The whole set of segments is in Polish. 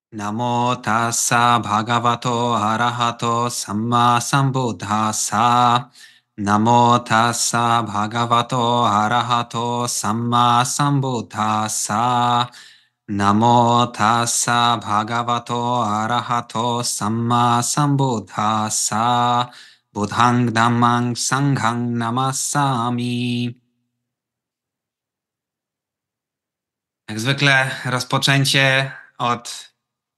Namo tassa bhagavato arahato samma sambuddhassa. Namo tassa bhagavato arahato samma sambuddhassa. Namo tassa bhagavato arahato samma sambuddhassa. Buddhang dhammang sanghang namassami. Jak zwykle rozpoczęcie od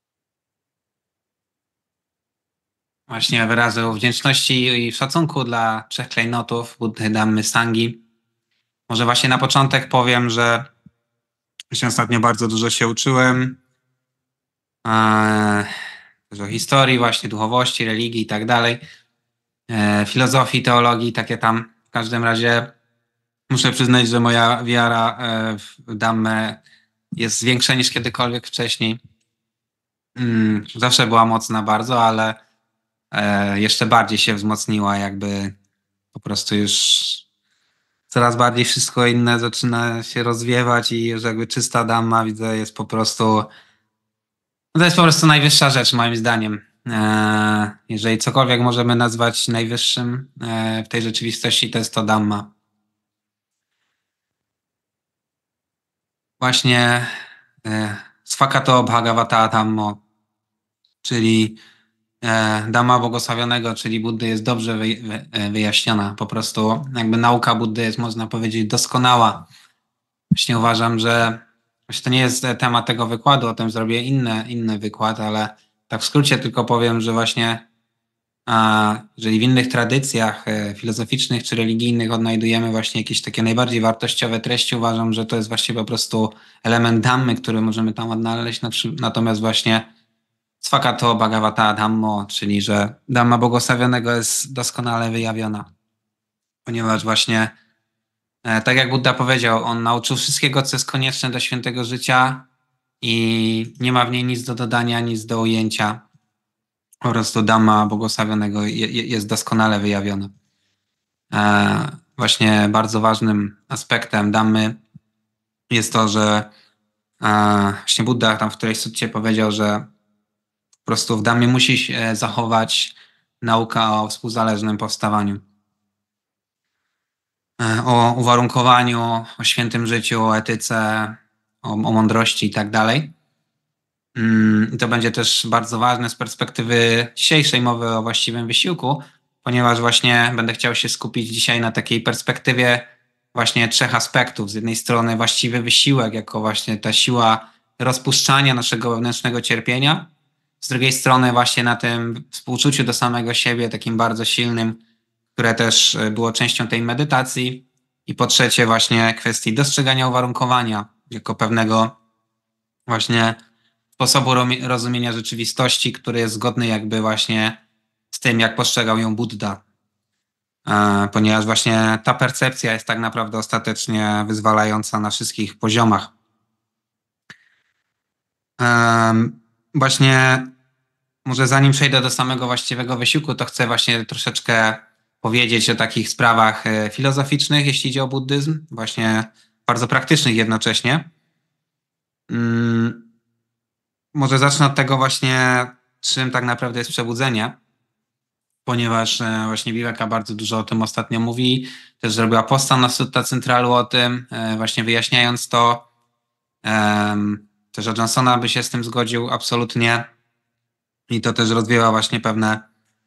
właśnie wyrazu wdzięczności i szacunku dla trzech klejnotów Buddhy, Dhammy, Sangi. Może właśnie na początek powiem, że ostatnio bardzo dużo się uczyłem. Też o historii, właśnie duchowości, religii i tak dalej. Filozofii, teologii, takie tam. W każdym razie muszę przyznać, że moja wiara w Dhammę jest większa niż kiedykolwiek wcześniej. Zawsze była mocna bardzo, ale jeszcze bardziej się wzmocniła, jakby po prostu już coraz bardziej wszystko inne zaczyna się rozwiewać i już jakby czysta Dhamma, widzę, jest po prostu, no to jest po prostu najwyższa rzecz moim zdaniem. Jeżeli cokolwiek możemy nazwać najwyższym w tej rzeczywistości, to jest to Dhamma. Właśnie Svakato Bhagavata Dhammo, czyli Dhamma błogosławionego, czyli Buddy, jest dobrze wyjaśniona. Po prostu jakby nauka Buddy jest, można powiedzieć, doskonała. Właśnie uważam, że właśnie to nie jest temat tego wykładu, o tym zrobię inny wykład, ale tak w skrócie tylko powiem, że właśnie jeżeli w innych tradycjach filozoficznych czy religijnych odnajdujemy właśnie jakieś takie najbardziej wartościowe treści, uważam, że to jest właśnie po prostu element Dhammy, który możemy tam odnaleźć, natomiast właśnie Svakato Bhagavata Dhammo, czyli że Dhamma błogosławionego jest doskonale wyjawiona. Ponieważ właśnie, tak jak Buddha powiedział, on nauczył wszystkiego, co jest konieczne do świętego życia i nie ma w niej nic do dodania, nic do ujęcia. Po prostu Dhamma błogosławionego jest doskonale wyjawiona. Właśnie bardzo ważnym aspektem Dhammy jest to, że właśnie Buddha tam w którejś sutcie powiedział, że po prostu w Dhammie musi się zachować nauka o współzależnym powstawaniu, o uwarunkowaniu, o świętym życiu, o etyce, o mądrości i tak dalej. I to będzie też bardzo ważne z perspektywy dzisiejszej mowy o właściwym wysiłku, ponieważ właśnie będę chciał się skupić dzisiaj na takiej perspektywie właśnie trzech aspektów. Z jednej strony właściwy wysiłek jako właśnie ta siła rozpuszczania naszego wewnętrznego cierpienia, z drugiej strony właśnie na tym współczuciu do samego siebie, takim bardzo silnym, które też było częścią tej medytacji, i po trzecie właśnie kwestii dostrzegania uwarunkowania jako pewnego właśnie sposobu rozumienia rzeczywistości, który jest zgodny jakby właśnie z tym, jak postrzegał ją Buddha. Ponieważ właśnie ta percepcja jest tak naprawdę ostatecznie wyzwalająca na wszystkich poziomach. Właśnie może zanim przejdę do samego właściwego wysiłku, to chcę właśnie troszeczkę powiedzieć o takich sprawach filozoficznych, jeśli idzie o buddyzm, właśnie bardzo praktycznych jednocześnie. Może zacznę od tego właśnie, czym tak naprawdę jest przebudzenie, ponieważ właśnie Viveka bardzo dużo o tym ostatnio mówi, też zrobiła posta na Sutta Centralu o tym, właśnie wyjaśniając to. Też Johnsona by się z tym zgodził absolutnie i to też rozwiewa właśnie pewne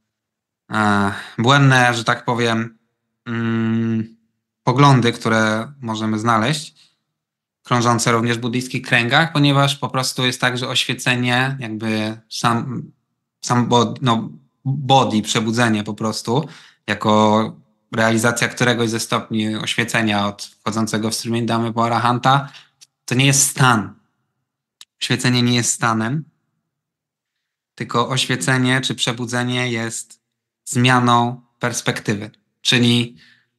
błędne, że tak powiem, poglądy, które możemy znaleźć, krążące również w buddyjskich kręgach, ponieważ po prostu jest tak, że oświecenie, jakby sam body, przebudzenie po prostu, jako realizacja któregoś ze stopni oświecenia od wchodzącego w strumień Dhammy po Arahanta, to nie jest stan. Oświecenie nie jest stanem, tylko oświecenie czy przebudzenie jest zmianą perspektywy, czyli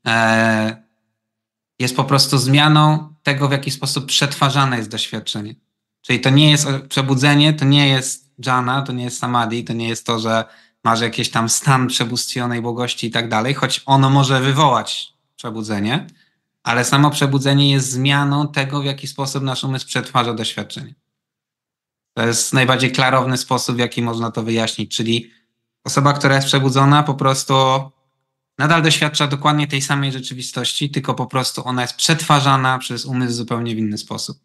jest po prostu zmianą tego, w jaki sposób przetwarzane jest doświadczenie. Czyli to nie jest przebudzenie, to nie jest dżana, to nie jest samadhi, to nie jest to, że masz jakiś tam stan przebóstwionej błogości i tak dalej, choć ono może wywołać przebudzenie, ale samo przebudzenie jest zmianą tego, w jaki sposób nasz umysł przetwarza doświadczenie. To jest najbardziej klarowny sposób, w jaki można to wyjaśnić, czyli osoba, która jest przebudzona, po prostu nadal doświadcza dokładnie tej samej rzeczywistości, tylko po prostu ona jest przetwarzana przez umysł zupełnie w inny sposób.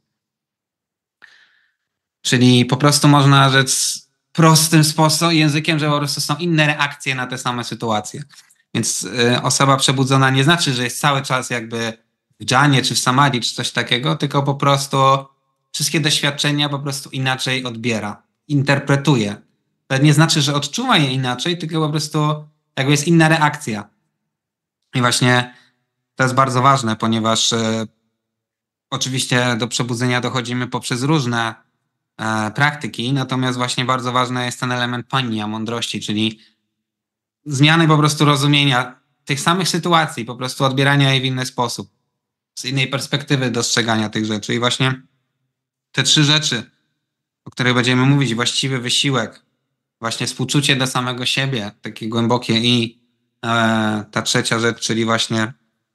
Czyli po prostu można rzec prostym sposobem, językiem, że po prostu są inne reakcje na te same sytuacje. Więc osoba przebudzona nie znaczy, że jest cały czas jakby w dżanie, czy w samadhi, czy coś takiego, tylko po prostu wszystkie doświadczenia po prostu inaczej odbiera, interpretuje. To nie znaczy, że odczuwa je inaczej, tylko po prostu jakby jest inna reakcja. I właśnie to jest bardzo ważne, ponieważ oczywiście do przebudzenia dochodzimy poprzez różne praktyki, natomiast właśnie bardzo ważny jest ten element pania, mądrości, czyli zmiany po prostu rozumienia tych samych sytuacji, po prostu odbierania je w inny sposób, z innej perspektywy dostrzegania tych rzeczy. I właśnie te 3 rzeczy, o których będziemy mówić, właściwy wysiłek, właśnie współczucie do samego siebie, takie głębokie i ta 3. rzecz, czyli właśnie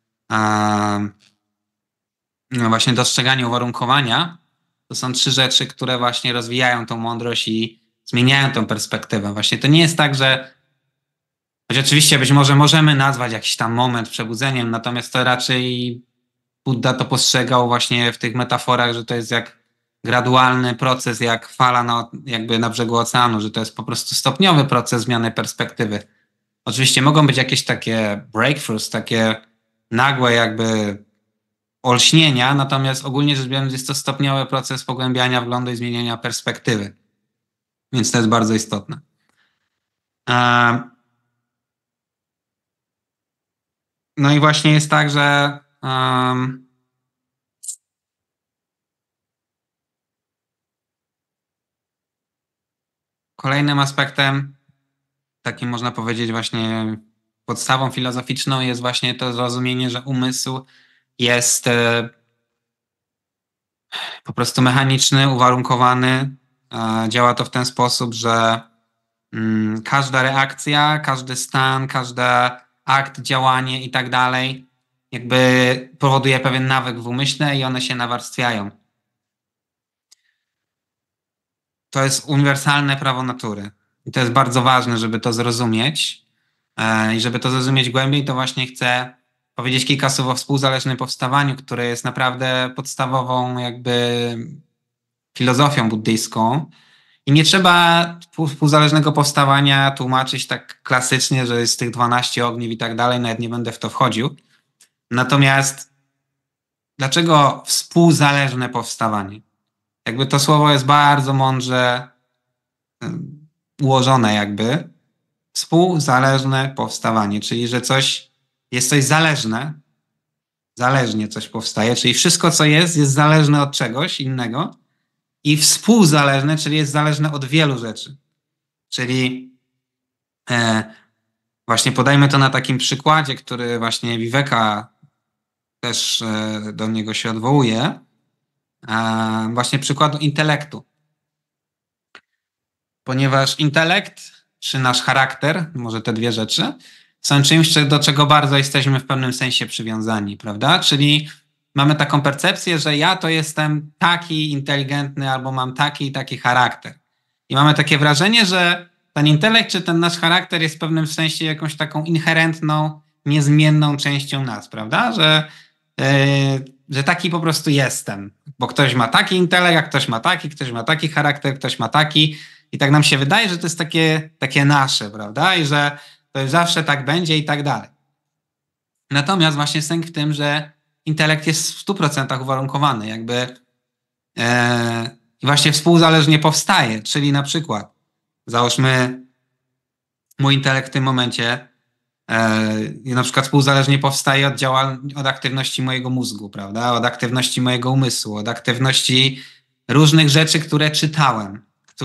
właśnie dostrzeganie uwarunkowania, to są 3 rzeczy, które właśnie rozwijają tą mądrość i zmieniają tą perspektywę. Właśnie to nie jest tak, że choć oczywiście być może możemy nazwać jakiś tam moment przebudzeniem, natomiast to raczej Buddha to postrzegał właśnie w tych metaforach, że to jest jak gradualny proces, jak fala jakby na brzegu oceanu, że to jest po prostu stopniowy proces zmiany perspektywy. Oczywiście mogą być jakieś takie breakthroughs, takie nagłe jakby olśnienia, natomiast ogólnie rzecz biorąc jest to stopniowy proces pogłębiania wglądu i zmieniania perspektywy. Więc to jest bardzo istotne. No i właśnie jest tak, że kolejnym aspektem, takim można powiedzieć właśnie podstawą filozoficzną jest właśnie to zrozumienie, że umysł jest po prostu mechaniczny, uwarunkowany. Działa to w ten sposób, że każda reakcja, każdy stan, każdy akt, działanie i tak dalej jakby powoduje pewien nawyk w umyśle i one się nawarstwiają. To jest uniwersalne prawo natury. I to jest bardzo ważne, żeby to zrozumieć. I żeby to zrozumieć głębiej, to właśnie chcę powiedzieć kilka słów o współzależnym powstawaniu, które jest naprawdę podstawową jakby filozofią buddyjską. I nie trzeba współzależnego powstawania tłumaczyć tak klasycznie, że jest tych 12 ogniw i tak dalej, nawet nie będę w to wchodził. Natomiast dlaczego współzależne powstawanie? Jakby to słowo jest bardzo mądrze ułożone jakby. Współzależne powstawanie, czyli że jest coś zależne, zależnie coś powstaje, czyli wszystko co jest zależne od czegoś innego i współzależne, czyli jest zależne od wielu rzeczy. Czyli właśnie podajmy to na takim przykładzie, który właśnie Viveka też do niego się odwołuje, właśnie przykładu intelektu. Ponieważ intelekt, czy nasz charakter, może te 2 rzeczy, są czymś, do czego bardzo jesteśmy w pewnym sensie przywiązani, prawda? Czyli mamy taką percepcję, że ja to jestem taki inteligentny albo mam taki i taki charakter. I mamy takie wrażenie, że ten intelekt czy ten nasz charakter jest w pewnym sensie jakąś taką inherentną, niezmienną częścią nas, prawda? Że taki po prostu jestem, bo ktoś ma taki intelekt, a ktoś ma taki charakter, ktoś ma taki i tak nam się wydaje, że to jest takie nasze, prawda? I że to zawsze tak będzie i tak dalej. Natomiast właśnie sęk w tym, że intelekt jest w 100% uwarunkowany, jakby właśnie współzależnie powstaje, czyli na przykład załóżmy mój intelekt w tym momencie na przykład współzależnie powstaje od aktywności mojego mózgu, prawda? Od aktywności mojego umysłu, od aktywności różnych rzeczy, które czytałem,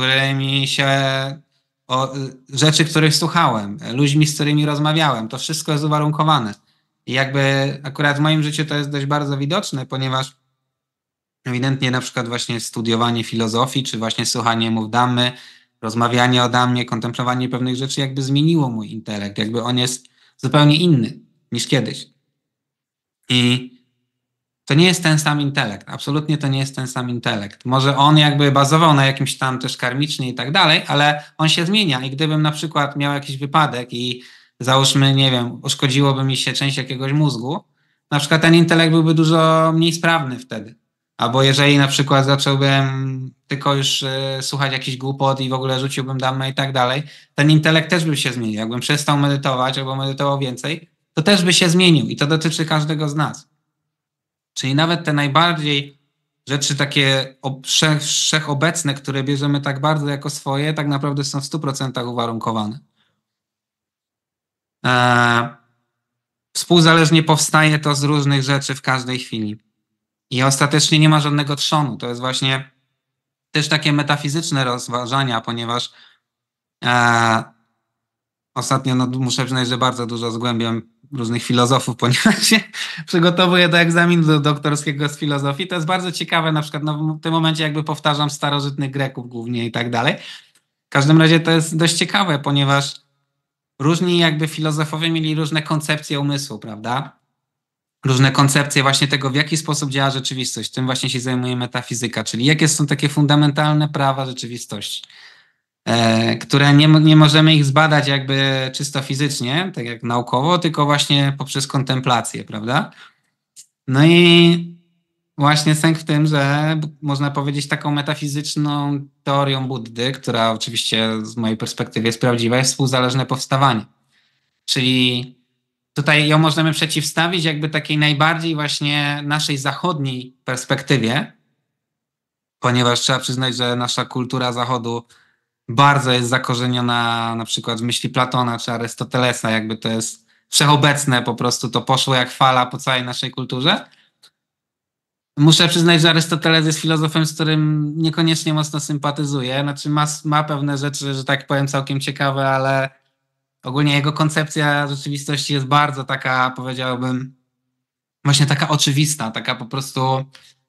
rzeczy, których słuchałem, ludźmi, z którymi rozmawiałem. To wszystko jest uwarunkowane. I jakby akurat w moim życiu to jest dość bardzo widoczne, ponieważ ewidentnie na przykład właśnie studiowanie filozofii, czy właśnie słuchanie mów Dhammy, rozmawianie o Dhammie, kontemplowanie pewnych rzeczy jakby zmieniło mój intelekt. Jakby on jest zupełnie inny niż kiedyś. I to nie jest ten sam intelekt. Absolutnie to nie jest ten sam intelekt. Może on jakby bazował na jakimś tam też karmicznie i tak dalej, ale on się zmienia i gdybym na przykład miał jakiś wypadek i załóżmy, nie wiem, uszkodziłoby mi się część jakiegoś mózgu, na przykład ten intelekt byłby dużo mniej sprawny wtedy. Albo jeżeli na przykład zacząłbym tylko już słuchać jakichś głupot i w ogóle rzuciłbym damę i tak dalej, ten intelekt też by się zmienił. Jakbym przestał medytować albo medytował więcej, to też by się zmienił i to dotyczy każdego z nas. Czyli nawet te najbardziej rzeczy takie wszechobecne, które bierzemy tak bardzo jako swoje, tak naprawdę są w 100% uwarunkowane. Współzależnie powstaje to z różnych rzeczy w każdej chwili. I ostatecznie nie ma żadnego trzonu. To jest właśnie też takie metafizyczne rozważania, ponieważ ostatnio muszę przyznać, że bardzo dużo zgłębiam różnych filozofów, ponieważ się przygotowuję do egzaminu doktorskiego z filozofii. To jest bardzo ciekawe, na przykład w tym momencie jakby powtarzam starożytnych Greków głównie i tak dalej. W każdym razie to jest dość ciekawe, ponieważ różni jakby filozofowie mieli różne koncepcje umysłu, prawda? Różne koncepcje właśnie tego, w jaki sposób działa rzeczywistość. Tym właśnie się zajmuje metafizyka, czyli jakie są takie fundamentalne prawa rzeczywistości, które nie możemy ich zbadać jakby czysto fizycznie, tak jak naukowo, tylko właśnie poprzez kontemplację, prawda? No i właśnie sęk w tym, że można powiedzieć taką metafizyczną teorią Buddy, która oczywiście z mojej perspektywy jest prawdziwa, jest współzależne powstawanie. Czyli tutaj ją możemy przeciwstawić jakby takiej najbardziej właśnie naszej zachodniej perspektywie, ponieważ trzeba przyznać, że nasza kultura zachodu bardzo jest zakorzeniona na przykład w myśli Platona czy Arystotelesa, jakby to jest wszechobecne, po prostu to poszło jak fala po całej naszej kulturze. Muszę przyznać, że Arystoteles jest filozofem, z którym niekoniecznie mocno sympatyzuję. Znaczy ma pewne rzeczy, że tak powiem, całkiem ciekawe, ale ogólnie jego koncepcja rzeczywistości jest bardzo taka, powiedziałbym, właśnie taka oczywista, taka po prostu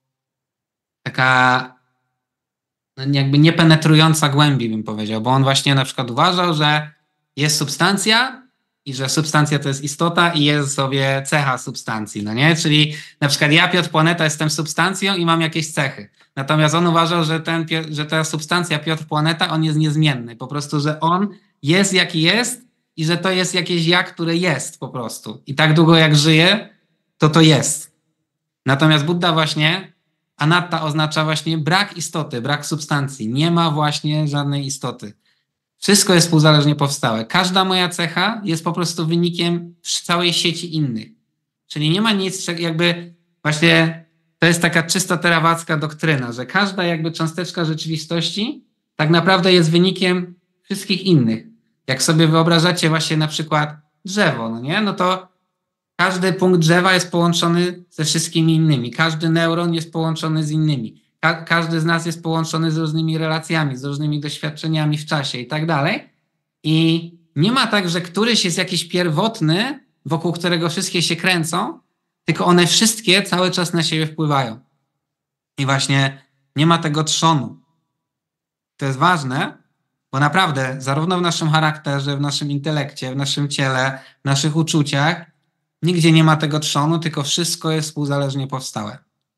taka jakby niepenetrująca głębi, bym powiedział, bo on właśnie na przykład uważał, że jest substancja i że substancja to jest istota i jest sobie cecha substancji, no nie? Czyli na przykład ja, Piotr Planeta, jestem substancją i mam jakieś cechy. Natomiast on uważał, że ta substancja Piotr Planeta, on jest niezmienny. Po prostu, że on jest jaki jest i że to jest jakieś ja, które jest po prostu. I tak długo jak żyje, to jest. Natomiast Buddha właśnie, anatta oznacza właśnie brak istoty, brak substancji. Nie ma właśnie żadnej istoty. Wszystko jest współzależnie powstałe. Każda moja cecha jest po prostu wynikiem całej sieci innych. Czyli nie ma nic, jakby właśnie to jest taka czysto terawacka doktryna, że każda jakby cząsteczka rzeczywistości tak naprawdę jest wynikiem wszystkich innych. Jak sobie wyobrażacie właśnie na przykład drzewo, no nie? No to każdy punkt drzewa jest połączony ze wszystkimi innymi. Każdy neuron jest połączony z innymi. Każdy z nas jest połączony z różnymi relacjami, z różnymi doświadczeniami w czasie i tak dalej. I nie ma tak, że któryś jest jakiś pierwotny, wokół którego wszystkie się kręcą, tylko one wszystkie cały czas na siebie wpływają. I właśnie nie ma tego trzonu. To jest ważne, bo naprawdę zarówno w naszym charakterze, w naszym intelekcie, w naszym ciele, w naszych uczuciach nigdzie nie ma tego trzonu, tylko wszystko jest współzależnie powstałe.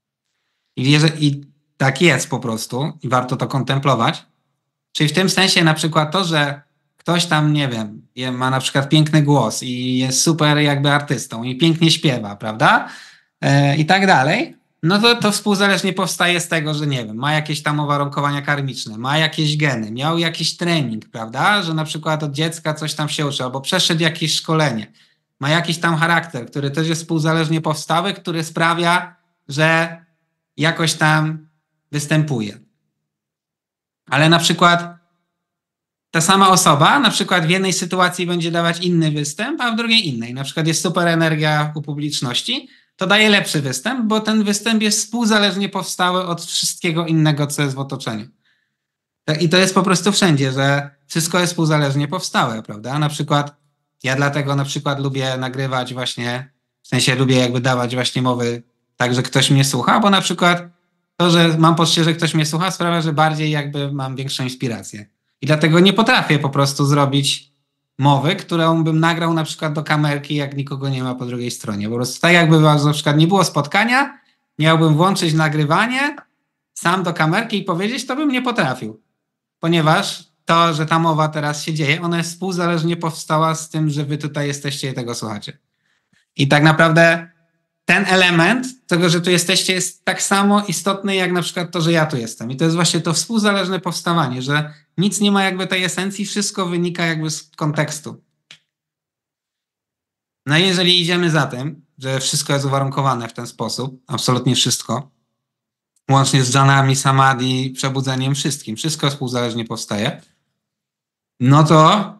I tak jest po prostu i warto to kontemplować. Czyli w tym sensie na przykład to, że ktoś tam, nie wiem, ma na przykład piękny głos i jest super jakby artystą i pięknie śpiewa, prawda? I tak dalej. No to współzależnie powstaje z tego, że nie wiem, ma jakieś tam uwarunkowania karmiczne, ma jakieś geny, miał jakiś trening, prawda? Że na przykład od dziecka coś tam się uczy, albo przeszedł jakieś szkolenie. Ma jakiś tam charakter, który też jest współzależnie powstały, który sprawia, że jakoś tam występuje. Ale na przykład ta sama osoba na przykład w jednej sytuacji będzie dawać inny występ, a w drugiej innej. Na przykład jest super energia u publiczności, to daje lepszy występ, bo ten występ jest współzależnie powstały od wszystkiego innego, co jest w otoczeniu. I to jest po prostu wszędzie, że wszystko jest współzależnie powstałe, prawda? Na przykład ja dlatego na przykład lubię nagrywać właśnie, w sensie lubię jakby dawać właśnie mowy tak, że ktoś mnie słucha, bo na przykład to, że mam poczucie, że ktoś mnie słucha, sprawia, że bardziej jakby mam większą inspirację. I dlatego nie potrafię po prostu zrobić mowy, którą bym nagrał na przykład do kamerki, jak nikogo nie ma po drugiej stronie. Po prostu tak jakby was na przykład nie było spotkania, miałbym włączyć nagrywanie sam do kamerki i powiedzieć, to bym nie potrafił. Ponieważ to, że ta mowa teraz się dzieje, ona jest współzależnie powstała z tym, że wy tutaj jesteście i tego słuchacie. I tak naprawdę ten element tego, że tu jesteście, jest tak samo istotny, jak na przykład to, że ja tu jestem. I to jest właśnie to współzależne powstawanie, że nic nie ma jakby tej esencji, wszystko wynika jakby z kontekstu. No i jeżeli idziemy za tym, że wszystko jest uwarunkowane w ten sposób, absolutnie wszystko, łącznie z dżanami, samadhi, przebudzeniem, wszystko współzależnie powstaje, no to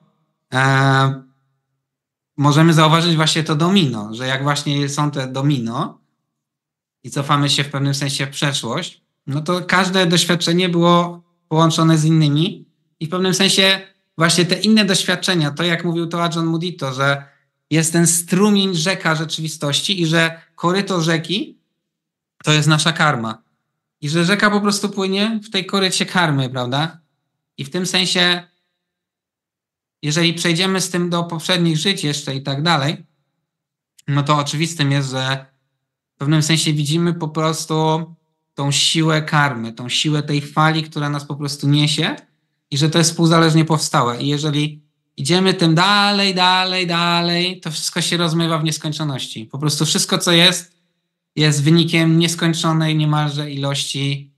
możemy zauważyć właśnie to domino, że jak właśnie są te domino i cofamy się w pewnym sensie w przeszłość, no to każde doświadczenie było połączone z innymi i w pewnym sensie właśnie te inne doświadczenia, to jak mówił to Ajahn Mudito, że jest ten strumień rzeka rzeczywistości i że koryto rzeki to jest nasza karma. I że rzeka po prostu płynie w tej korycie karmy, prawda? I w tym sensie, jeżeli przejdziemy z tym do poprzednich żyć jeszcze i tak dalej, no to oczywistym jest, że w pewnym sensie widzimy po prostu tą siłę karmy, tą siłę tej fali, która nas po prostu niesie i że to jest współzależnie powstałe. I jeżeli idziemy tym dalej, to wszystko się rozmywa w nieskończoności. Po prostu wszystko, co jest wynikiem nieskończonej niemalże ilości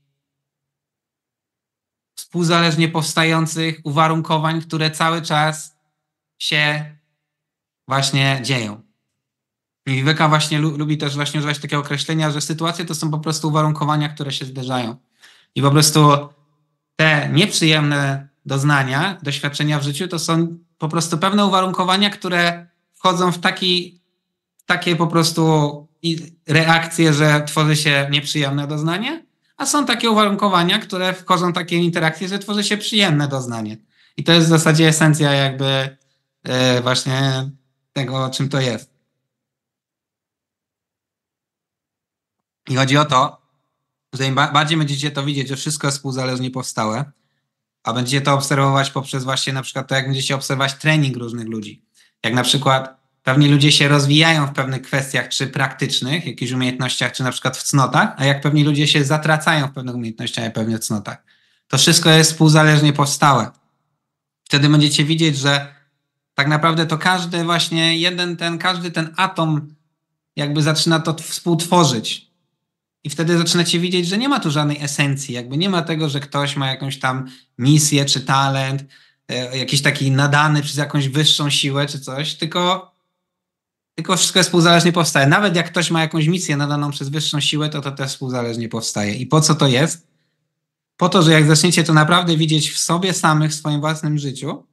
współzależnie powstających uwarunkowań, które cały czas się właśnie dzieją. I Viveka właśnie lubi też właśnie używać takiego określenia, że sytuacje to są po prostu uwarunkowania, które się zderzają. I po prostu te nieprzyjemne doznania, doświadczenia w życiu to są po prostu pewne uwarunkowania, które wchodzą w takie po prostu reakcje, że tworzy się nieprzyjemne doznanie, a są takie uwarunkowania, które wchodzą w takie interakcje, że tworzy się przyjemne doznanie. I to jest w zasadzie esencja jakby właśnie tego, czym to jest. I chodzi o to, że im bardziej będziecie to widzieć, że wszystko jest współzależnie powstałe, a będziecie to obserwować poprzez właśnie na przykład to, jak będziecie obserwować trening różnych ludzi. Jak na przykład pewni ludzie się rozwijają w pewnych kwestiach, czy praktycznych, jakichś umiejętnościach, czy na przykład w cnotach, a jak pewni ludzie się zatracają w pewnych umiejętnościach, a pewnie w cnotach. To wszystko jest współzależnie powstałe. Wtedy będziecie widzieć, że tak naprawdę to każdy właśnie każdy ten atom jakby zaczyna to współtworzyć. I wtedy zaczynacie widzieć, że nie ma tu żadnej esencji, jakby nie ma tego, że ktoś ma jakąś tam misję czy talent, jakiś taki nadany przez jakąś wyższą siłę czy coś, tylko wszystko jest współzależnie powstaje. Nawet jak ktoś ma jakąś misję nadaną przez wyższą siłę, to też współzależnie powstaje. I po co to jest? Po to, że jak zaczniecie to naprawdę widzieć w sobie samych, w swoim własnym życiu,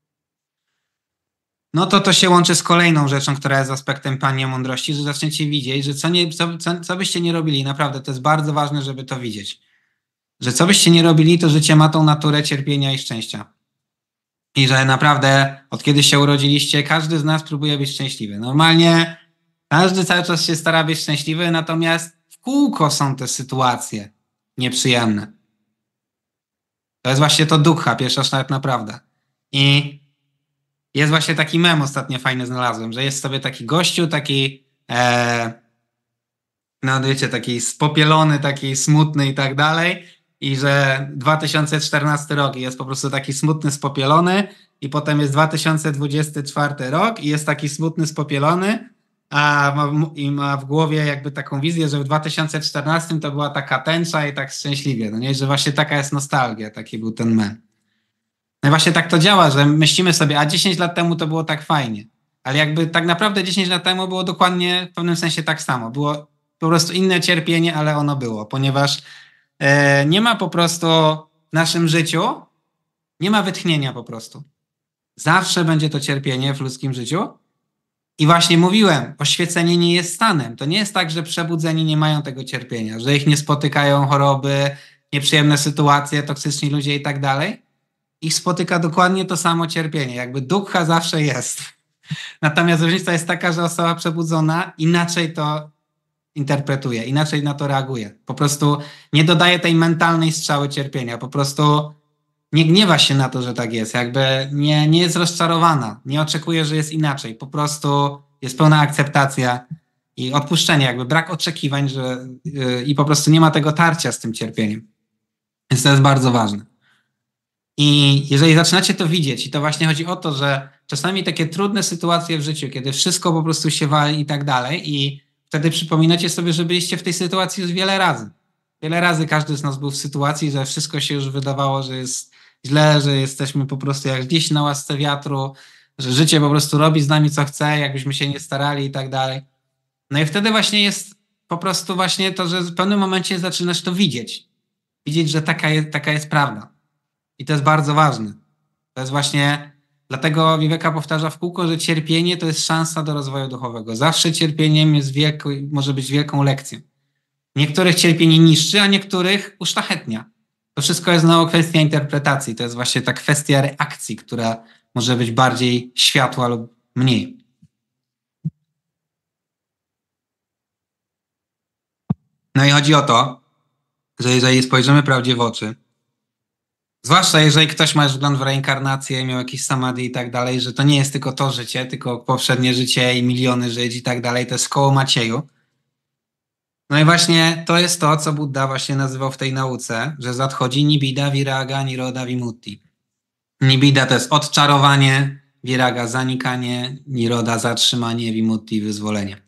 no to się łączy z kolejną rzeczą, która jest aspektem Pani Mądrości, że zaczniecie widzieć, że co byście nie robili, naprawdę to jest bardzo ważne, żeby to widzieć. Że co byście nie robili, to życie ma tą naturę cierpienia i szczęścia. I że naprawdę od kiedy się urodziliście, każdy z nas próbuje być szczęśliwy. Normalnie każdy cały czas się stara być szczęśliwy, natomiast w kółko są te sytuacje nieprzyjemne. To jest właśnie to dukkha, pierwsza szlachetna prawda. I jest właśnie taki mem ostatnio fajny znalazłem, że jest sobie taki gościu, taki no wiecie, taki spopielony, taki smutny i tak dalej i że 2014 rok i jest po prostu taki smutny, spopielony i potem jest 2024 rok i jest taki smutny, spopielony i ma w głowie jakby taką wizję, że w 2014 to była taka tęcza i tak szczęśliwie, no nie, że właśnie taka jest nostalgia, taki był ten mem. No i właśnie tak to działa, że myślimy sobie, a 10 lat temu to było tak fajnie. Ale jakby tak naprawdę 10 lat temu było dokładnie w pewnym sensie tak samo. Było po prostu inne cierpienie, ale ono było, ponieważ nie ma po prostu w naszym życiu, nie ma wytchnienia po prostu. Zawsze będzie to cierpienie w ludzkim życiu. I właśnie mówiłem, oświecenie nie jest stanem. To nie jest tak, że przebudzeni nie mają tego cierpienia, że ich nie spotykają choroby, nieprzyjemne sytuacje, toksyczni ludzie i tak dalej. Ich spotyka dokładnie to samo cierpienie. Jakby dukkha zawsze jest. Natomiast różnica jest taka, że osoba przebudzona inaczej to interpretuje, inaczej na to reaguje. Po prostu nie dodaje tej mentalnej strzały cierpienia. Po prostu nie gniewa się na to, że tak jest. Jakby nie jest rozczarowana. Nie oczekuje, że jest inaczej. Po prostu jest pełna akceptacja i odpuszczenie, jakby brak oczekiwań, że i po prostu nie ma tego tarcia z tym cierpieniem. Więc to jest bardzo ważne. I jeżeli zaczynacie to widzieć, i to właśnie chodzi o to, że czasami takie trudne sytuacje w życiu, kiedy wszystko po prostu się wali i tak dalej, i wtedy przypominacie sobie, że byliście w tej sytuacji już wiele razy. Wiele razy każdy z nas był w sytuacji, że wszystko się już wydawało, że jest źle, że jesteśmy po prostu jak gdzieś na łasce wiatru, że życie po prostu robi z nami co chce, jakbyśmy się nie starali i tak dalej. No i wtedy właśnie jest po prostu właśnie to, że w pewnym momencie zaczynasz to widzieć. Widzieć, że taka jest prawda. I to jest bardzo ważne. To jest właśnie, dlatego Viveka powtarza w kółko, że cierpienie to jest szansa do rozwoju duchowego. Zawsze cierpieniem jest może być wielką lekcją. Niektórych cierpienie niszczy, a niektórych uszlachetnia. To wszystko jest znowu kwestia interpretacji. To jest właśnie ta kwestia reakcji, która może być bardziej światła lub mniej. No i chodzi o to, że jeżeli spojrzymy prawdzie w oczy, zwłaszcza jeżeli ktoś ma już wgląd w reinkarnację, miał jakiś samadhi i tak dalej, że to nie jest tylko to życie, tylko poprzednie życie i miliony żyć i tak dalej, to jest koło Macieju. No i właśnie to jest to, co Buddha właśnie nazywał w tej nauce, że nadchodzi Nibbida, Viraga, Nirodha, Vimutti. Nibbida to jest odczarowanie, Viraga zanikanie, Nirodha zatrzymanie, Vimutti wyzwolenie.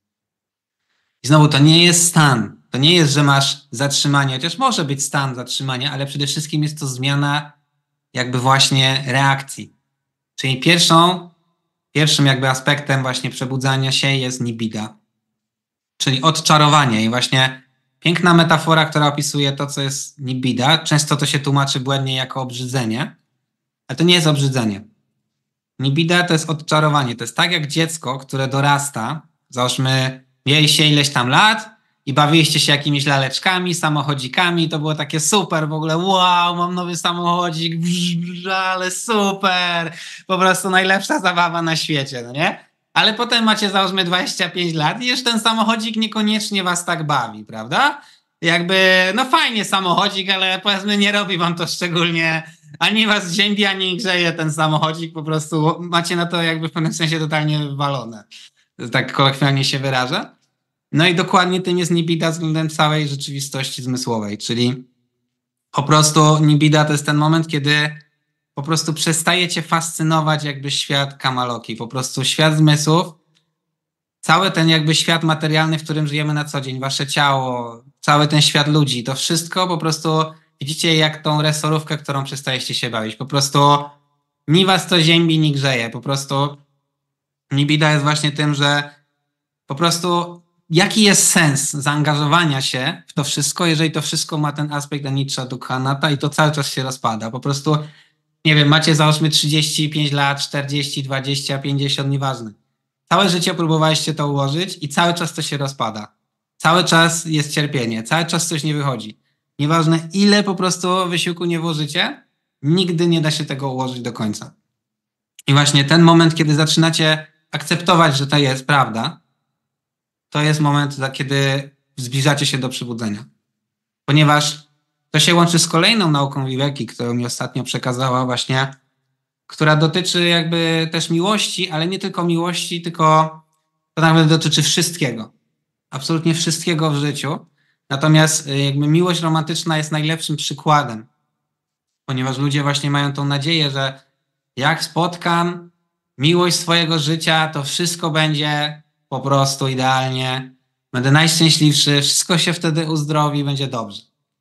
I znowu to nie jest stan. To nie jest, że masz zatrzymanie, chociaż może być stan zatrzymania, ale przede wszystkim jest to zmiana jakby właśnie reakcji. Czyli pierwszym jakby aspektem właśnie przebudzania się jest Nibbida, czyli odczarowanie. I właśnie piękna metafora, która opisuje to, co jest Nibbida. Często to się tłumaczy błędnie jako obrzydzenie, ale to nie jest obrzydzenie. Nibbida to jest odczarowanie. To jest tak jak dziecko, które dorasta, załóżmy, mieliście ileś tam lat i bawiliście się jakimiś laleczkami, samochodzikami, to było takie super, w ogóle wow, mam nowy samochodzik, ale super, po prostu najlepsza zabawa na świecie, no nie? Ale potem macie załóżmy 25 lat i już ten samochodzik niekoniecznie was tak bawi, prawda? Jakby, no fajnie samochodzik, ale powiedzmy nie robi wam to szczególnie, ani was ziębi, ani grzeje ten samochodzik, po prostu macie na to jakby w pewnym sensie totalnie wywalone. Tak kolokwialnie się wyraża. No i dokładnie tym jest Nibbida względem całej rzeczywistości zmysłowej, czyli po prostu Nibbida to jest ten moment, kiedy po prostu przestaje cię fascynować jakby świat Kamaloki, po prostu świat zmysłów, cały ten jakby świat materialny, w którym żyjemy na co dzień, wasze ciało, cały ten świat ludzi, to wszystko po prostu widzicie jak tą resorówkę, którą przestajecie się bawić. Po prostu ni was to ziębi, ni grzeje. Po prostu Nibbida jest właśnie tym, że po prostu jaki jest sens zaangażowania się w to wszystko, jeżeli to wszystko ma ten aspekt anicca, dukkha, anatta i to cały czas się rozpada. Po prostu, nie wiem, macie załóżmy 35 lat, 40, 20, 50, nieważne. Całe życie próbowaliście to ułożyć i cały czas to się rozpada. Cały czas jest cierpienie, cały czas coś nie wychodzi. Nieważne ile po prostu wysiłku nie włożycie, nigdy nie da się tego ułożyć do końca. I właśnie ten moment, kiedy zaczynacie akceptować, że to jest prawda, to jest moment, kiedy zbliżacie się do przebudzenia. Ponieważ to się łączy z kolejną nauką Viveki, którą mi ostatnio przekazała właśnie, która dotyczy jakby też miłości, ale nie tylko miłości, tylko to nawet dotyczy wszystkiego. Absolutnie wszystkiego w życiu. Natomiast jakby miłość romantyczna jest najlepszym przykładem, ponieważ ludzie właśnie mają tą nadzieję, że jak spotkam miłość swojego życia, to wszystko będzie po prostu idealnie, będę najszczęśliwszy, wszystko się wtedy uzdrowi, będzie dobrze.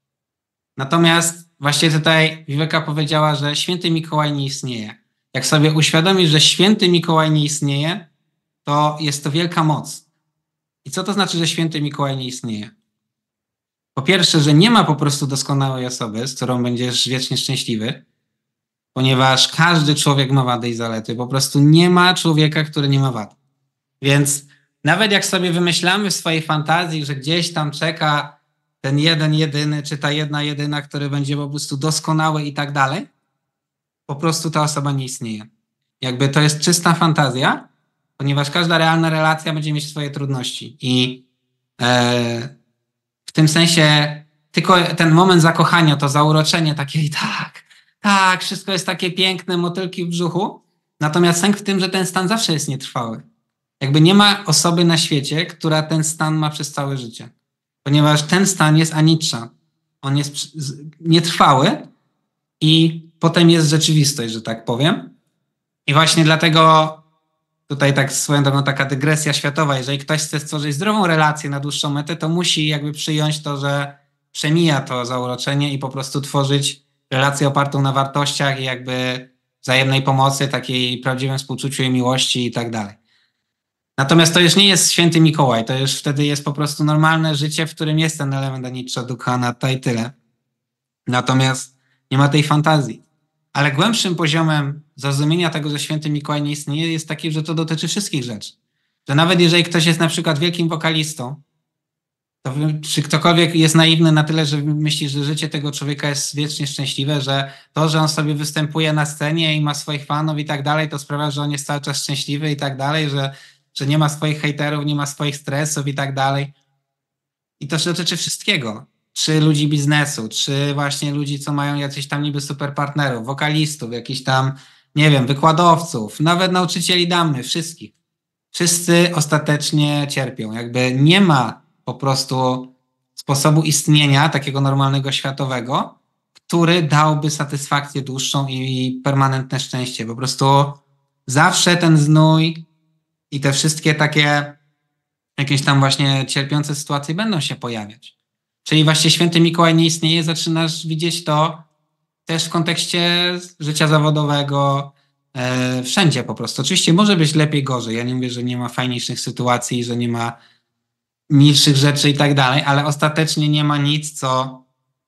Natomiast właśnie tutaj Viveka powiedziała, że święty Mikołaj nie istnieje. Jak sobie uświadomisz, że święty Mikołaj nie istnieje, to jest to wielka moc. I co to znaczy, że święty Mikołaj nie istnieje? Po pierwsze, że nie ma po prostu doskonałej osoby, z którą będziesz wiecznie szczęśliwy, ponieważ każdy człowiek ma wady i zalety. Po prostu nie ma człowieka, który nie ma wad. Więc nawet jak sobie wymyślamy w swojej fantazji, że gdzieś tam czeka ten jeden jedyny, czy ta jedna jedyna, który będzie po prostu doskonały i tak dalej, po prostu ta osoba nie istnieje. Jakby to jest czysta fantazja, ponieważ każda realna relacja będzie mieć swoje trudności. I w tym sensie tylko ten moment zakochania, to zauroczenie takie i tak, wszystko jest takie piękne, motylki w brzuchu. Natomiast sęk w tym, że ten stan zawsze jest nietrwały. jakby nie ma osoby na świecie, która ten stan ma przez całe życie. Ponieważ ten stan jest anicza. On jest nietrwały i potem jest rzeczywistość, że tak powiem. I właśnie dlatego tutaj tak swoją drogą taka dygresja światowa, jeżeli ktoś chce stworzyć zdrową relację na dłuższą metę, to musi jakby przyjąć to, że przemija to zauroczenie i po prostu tworzyć relację opartą na wartościach i jakby wzajemnej pomocy, takiej prawdziwym współczuciu i miłości i tak dalej. Natomiast to już nie jest święty Mikołaj, to już wtedy jest po prostu normalne życie, w którym jest ten element Anicca, Dukkha, Anatta i tyle. Natomiast nie ma tej fantazji. Ale głębszym poziomem zrozumienia tego, że święty Mikołaj nie istnieje, jest taki, że to dotyczy wszystkich rzeczy. Że nawet jeżeli ktoś jest na przykład wielkim wokalistą, to czy ktokolwiek jest naiwny na tyle, że myśli, że życie tego człowieka jest wiecznie szczęśliwe, że to, że on sobie występuje na scenie i ma swoich fanów i tak dalej, to sprawia, że on jest cały czas szczęśliwy i tak dalej, że nie ma swoich hejterów, nie ma swoich stresów i tak dalej. I to się dotyczy wszystkiego. Czy ludzi biznesu, czy właśnie ludzi, co mają jakichś tam niby super partnerów, wokalistów, jakichś tam, nie wiem, wykładowców, nawet nauczycieli dammy, wszystkich. Wszyscy ostatecznie cierpią. Jakby nie ma po prostu sposobu istnienia takiego normalnego światowego, który dałby satysfakcję dłuższą i permanentne szczęście. Po prostu zawsze ten znój i te wszystkie takie jakieś tam właśnie cierpiące sytuacje będą się pojawiać. Czyli właśnie święty Mikołaj nie istnieje, zaczynasz widzieć to też w kontekście życia zawodowego, wszędzie po prostu. Oczywiście może być lepiej, gorzej. Ja nie mówię, że nie ma fajniejszych sytuacji, że nie ma milszych rzeczy i tak dalej, ale ostatecznie nie ma nic, co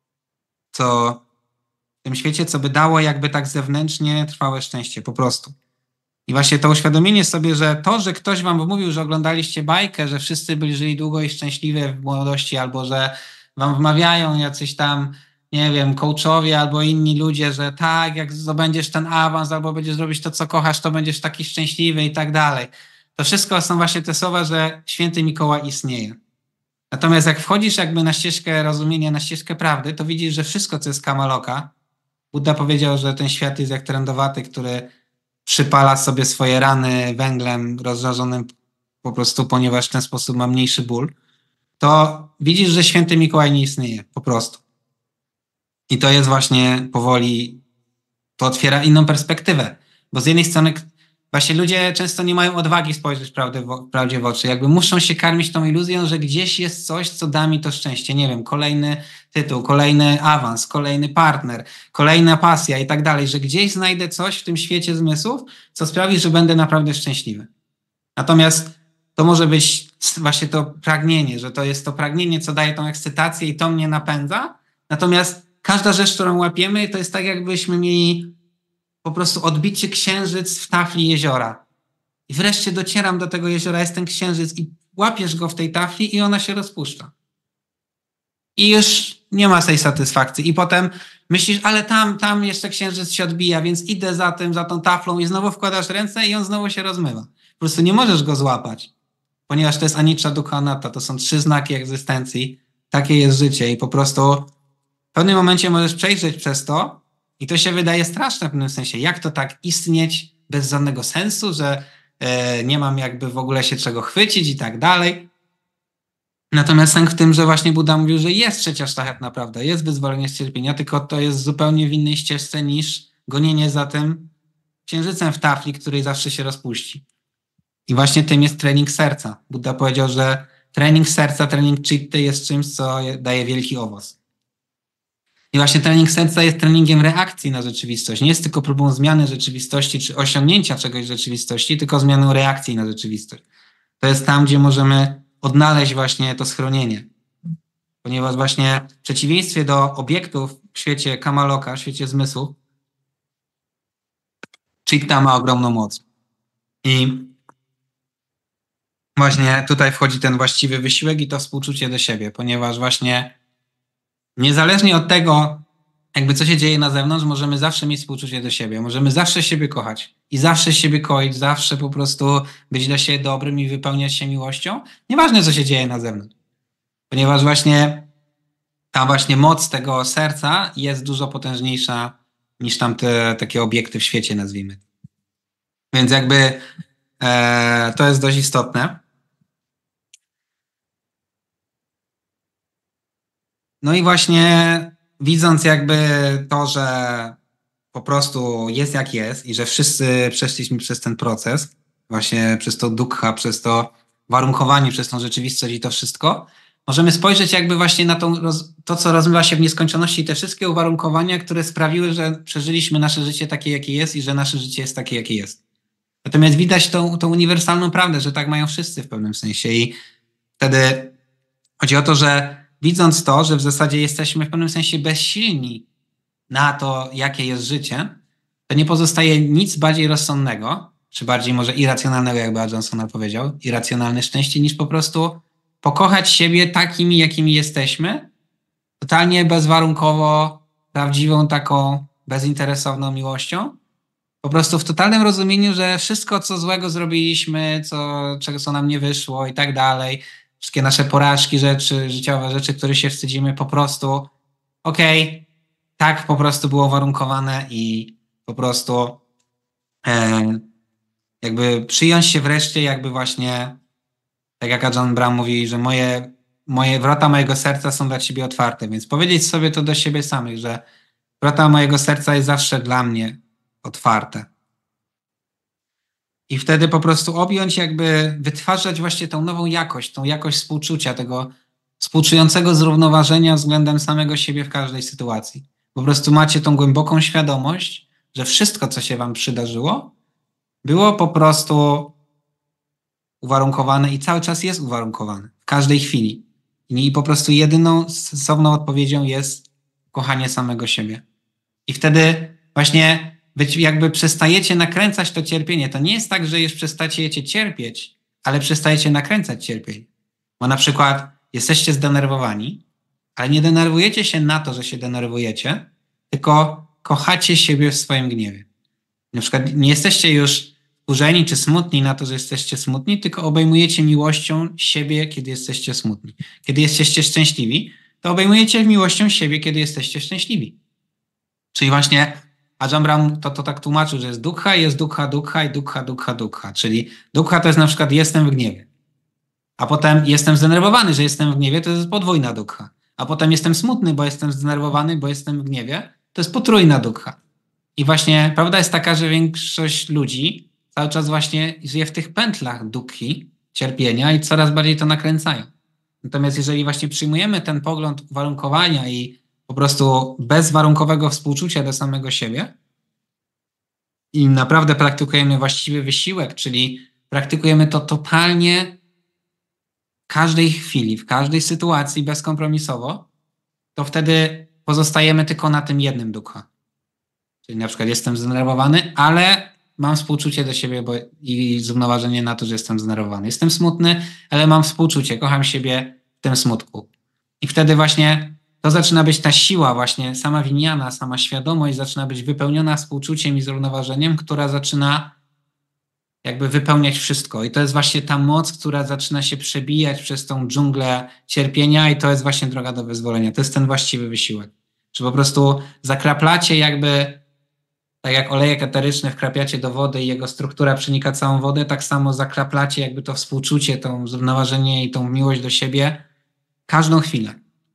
w tym świecie, co by dało jakby tak zewnętrznie trwałe szczęście, po prostu. I właśnie to uświadomienie sobie, że to, że ktoś wam mówił, że oglądaliście bajkę, że wszyscy byli żyli długo i szczęśliwie w młodości, albo że wam wmawiają jacyś tam, nie wiem, coachowie albo inni ludzie, że tak, jak zdobędziesz ten awans, albo będziesz robić to, co kochasz, to będziesz taki szczęśliwy i tak dalej. To wszystko są właśnie te słowa, że święty Mikołaj istnieje. Natomiast jak wchodzisz jakby na ścieżkę rozumienia, na ścieżkę prawdy, to widzisz, że wszystko, co jest Kamaloka, Buddha powiedział, że ten świat jest jak trędowaty, który przypala sobie swoje rany węglem rozżarzonym po prostu, ponieważ w ten sposób ma mniejszy ból, to widzisz, że święty Mikołaj nie istnieje, po prostu. I to jest właśnie powoli, to otwiera inną perspektywę, bo z jednej strony właśnie ludzie często nie mają odwagi spojrzeć prawdzie w oczy, jakby muszą się karmić tą iluzją, że gdzieś jest coś, co da mi to szczęście, nie wiem, kolejny tytuł, kolejny awans, kolejny partner, kolejna pasja i tak dalej, że gdzieś znajdę coś w tym świecie zmysłów, co sprawi, że będę naprawdę szczęśliwy. Natomiast to może być właśnie to pragnienie, że to jest to pragnienie, co daje tą ekscytację i to mnie napędza, natomiast każda rzecz, którą łapiemy, to jest tak, jakbyśmy mieli po prostu odbicie księżyc w tafli jeziora. I wreszcie docieram do tego jeziora, jest ten księżyc i łapiesz go w tej tafli i ona się rozpuszcza. I już nie ma tej satysfakcji. I potem myślisz, ale tam jeszcze księżyc się odbija, więc idę za tym, za tą taflą i znowu wkładasz ręce i on znowu się rozmywa. Po prostu nie możesz go złapać, ponieważ to jest Anicca, Dukkha, Anatta. To są 3 znaki egzystencji. Takie jest życie i po prostu w pewnym momencie możesz przejrzeć przez to i to się wydaje straszne w pewnym sensie. Jak to tak istnieć bez żadnego sensu, że nie mam jakby w ogóle się czego chwycić i tak dalej. Natomiast sęk w tym, że właśnie Buddha mówił, że jest trzecia szlachetna prawda, jest wyzwolenie z cierpienia, tylko to jest zupełnie w innej ścieżce niż gonienie za tym księżycem w tafli, której zawsze się rozpuści. I właśnie tym jest trening serca. Buddha powiedział, że trening serca, trening chitty jest czymś, co daje wielki owoc. I właśnie trening serca jest treningiem reakcji na rzeczywistość. Nie jest tylko próbą zmiany rzeczywistości czy osiągnięcia czegoś w rzeczywistości, tylko zmianą reakcji na rzeczywistość. To jest tam, gdzie możemy odnaleźć właśnie to schronienie. Ponieważ właśnie w przeciwieństwie do obiektów w świecie Kamaloka, w świecie zmysłów, chitta ma ogromną moc. I właśnie tutaj wchodzi ten właściwy wysiłek i to współczucie do siebie, ponieważ właśnie niezależnie od tego, jakby co się dzieje na zewnątrz, możemy zawsze mieć współczucie do siebie, możemy zawsze siebie kochać i zawsze siebie koić, zawsze po prostu być dla siebie dobrym i wypełniać się miłością, nieważne co się dzieje na zewnątrz. Ponieważ właśnie ta właśnie moc tego serca jest dużo potężniejsza niż tamte takie obiekty w świecie, nazwijmy. Więc jakby To jest dość istotne. No i właśnie widząc jakby to, że po prostu jest jak jest i że wszyscy przeszliśmy przez ten proces, właśnie przez to dukkha, przez to warunkowanie, przez tą rzeczywistość i to wszystko, możemy spojrzeć jakby właśnie na to, co rozmywa się w nieskończoności, te wszystkie uwarunkowania, które sprawiły, że przeżyliśmy nasze życie takie, jakie jest i że nasze życie jest takie, jakie jest. Natomiast widać tą uniwersalną prawdę, że tak mają wszyscy w pewnym sensie i wtedy chodzi o to, że widząc to, że w zasadzie jesteśmy w pewnym sensie bezsilni na to, jakie jest życie, to nie pozostaje nic bardziej rozsądnego, czy bardziej może irracjonalnego, jakby Johnsona powiedział, irracjonalne szczęście, niż po prostu pokochać siebie takimi, jakimi jesteśmy, totalnie bezwarunkowo, prawdziwą taką bezinteresowną miłością. Po prostu w totalnym rozumieniu, że wszystko, co złego zrobiliśmy, czego co nam nie wyszło i tak dalej, wszystkie nasze porażki, rzeczy, życiowe rzeczy, które się wstydzimy, po prostu okej, tak po prostu było warunkowane i po prostu e, jakby przyjąć się wreszcie jakby właśnie, tak jak John Brown mówi, że moje wrota mojego serca są dla ciebie otwarte, więc powiedzieć sobie to do siebie samych, że wrota mojego serca jest zawsze dla mnie otwarte. I wtedy po prostu objąć, jakby wytwarzać właśnie tą jakość współczucia, tego współczującego zrównoważenia względem samego siebie w każdej sytuacji. Po prostu macie tą głęboką świadomość, że wszystko, co się wam przydarzyło, było po prostu uwarunkowane i cały czas jest uwarunkowane. W każdej chwili. I po prostu jedyną sensowną odpowiedzią jest kochanie samego siebie. I wtedy właśnie jakby przestajecie nakręcać to cierpienie. To nie jest tak, że już przestajecie cierpieć, ale przestajecie nakręcać cierpienie. Bo na przykład jesteście zdenerwowani, ale nie denerwujecie się na to, że się denerwujecie, tylko kochacie siebie w swoim gniewie. Na przykład nie jesteście już wkurzeni czy smutni na to, że jesteście smutni, tylko obejmujecie miłością siebie, kiedy jesteście smutni. Kiedy jesteście szczęśliwi, to obejmujecie miłością siebie, kiedy jesteście szczęśliwi. Czyli właśnie Ajahn Brahm to tak tłumaczył, że jest dukkha, dukkha i dukkha, dukkha, dukkha. Czyli dukkha to jest na przykład jestem w gniewie. A potem jestem zdenerwowany, że jestem w gniewie, to jest podwójna dukkha. A potem jestem smutny, bo jestem zdenerwowany, bo jestem w gniewie, to jest potrójna dukkha. I właśnie prawda jest taka, że większość ludzi cały czas właśnie żyje w tych pętlach dukkhi, cierpienia i coraz bardziej to nakręcają. Natomiast jeżeli właśnie przyjmujemy ten pogląd uwarunkowania i po prostu bezwarunkowego współczucia do samego siebie i naprawdę praktykujemy właściwy wysiłek, czyli praktykujemy to totalnie w każdej chwili, w każdej sytuacji bezkompromisowo, to wtedy pozostajemy tylko na tym jednym dukkha. Czyli na przykład jestem zdenerwowany, ale mam współczucie do siebie i zrównoważenie na to, że jestem zdenerwowany. Jestem smutny, ale mam współczucie, kocham siebie w tym smutku. I wtedy właśnie to zaczyna być ta siła właśnie, sama winiana, sama świadomość zaczyna być wypełniona współczuciem i zrównoważeniem, która zaczyna jakby wypełniać wszystko. I to jest właśnie ta moc, która zaczyna się przebijać przez tą dżunglę cierpienia i to jest właśnie droga do wyzwolenia. To jest ten właściwy wysiłek. Że po prostu zakraplacie jakby, tak jak olejek eteryczny wkrapiacie do wody i jego struktura przenika całą wodę, tak samo zakraplacie jakby to współczucie, to zrównoważenie i tą miłość do siebie każdą chwilę.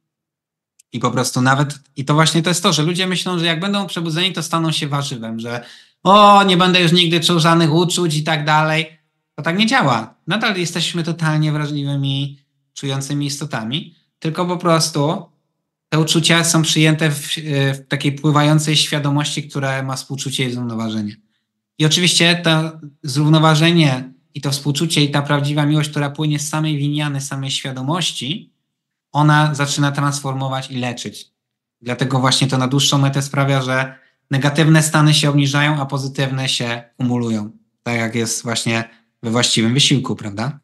I po prostu i to właśnie to jest to, że ludzie myślą, że jak będą przebudzeni, to staną się warzywem, że nie będę już nigdy czuł żadnych uczuć i tak dalej. To tak nie działa. Nadal jesteśmy totalnie wrażliwymi, czującymi istotami, tylko po prostu te uczucia są przyjęte w takiej pływającej świadomości, która ma współczucie i zrównoważenie. I oczywiście to zrównoważenie i to współczucie i ta prawdziwa miłość, która płynie z samej winiany, samej świadomości, ona zaczyna transformować i leczyć. Dlatego właśnie to na dłuższą metę sprawia, że negatywne stany się obniżają, a pozytywne się kumulują. Tak jak jest właśnie we właściwym wysiłku, prawda?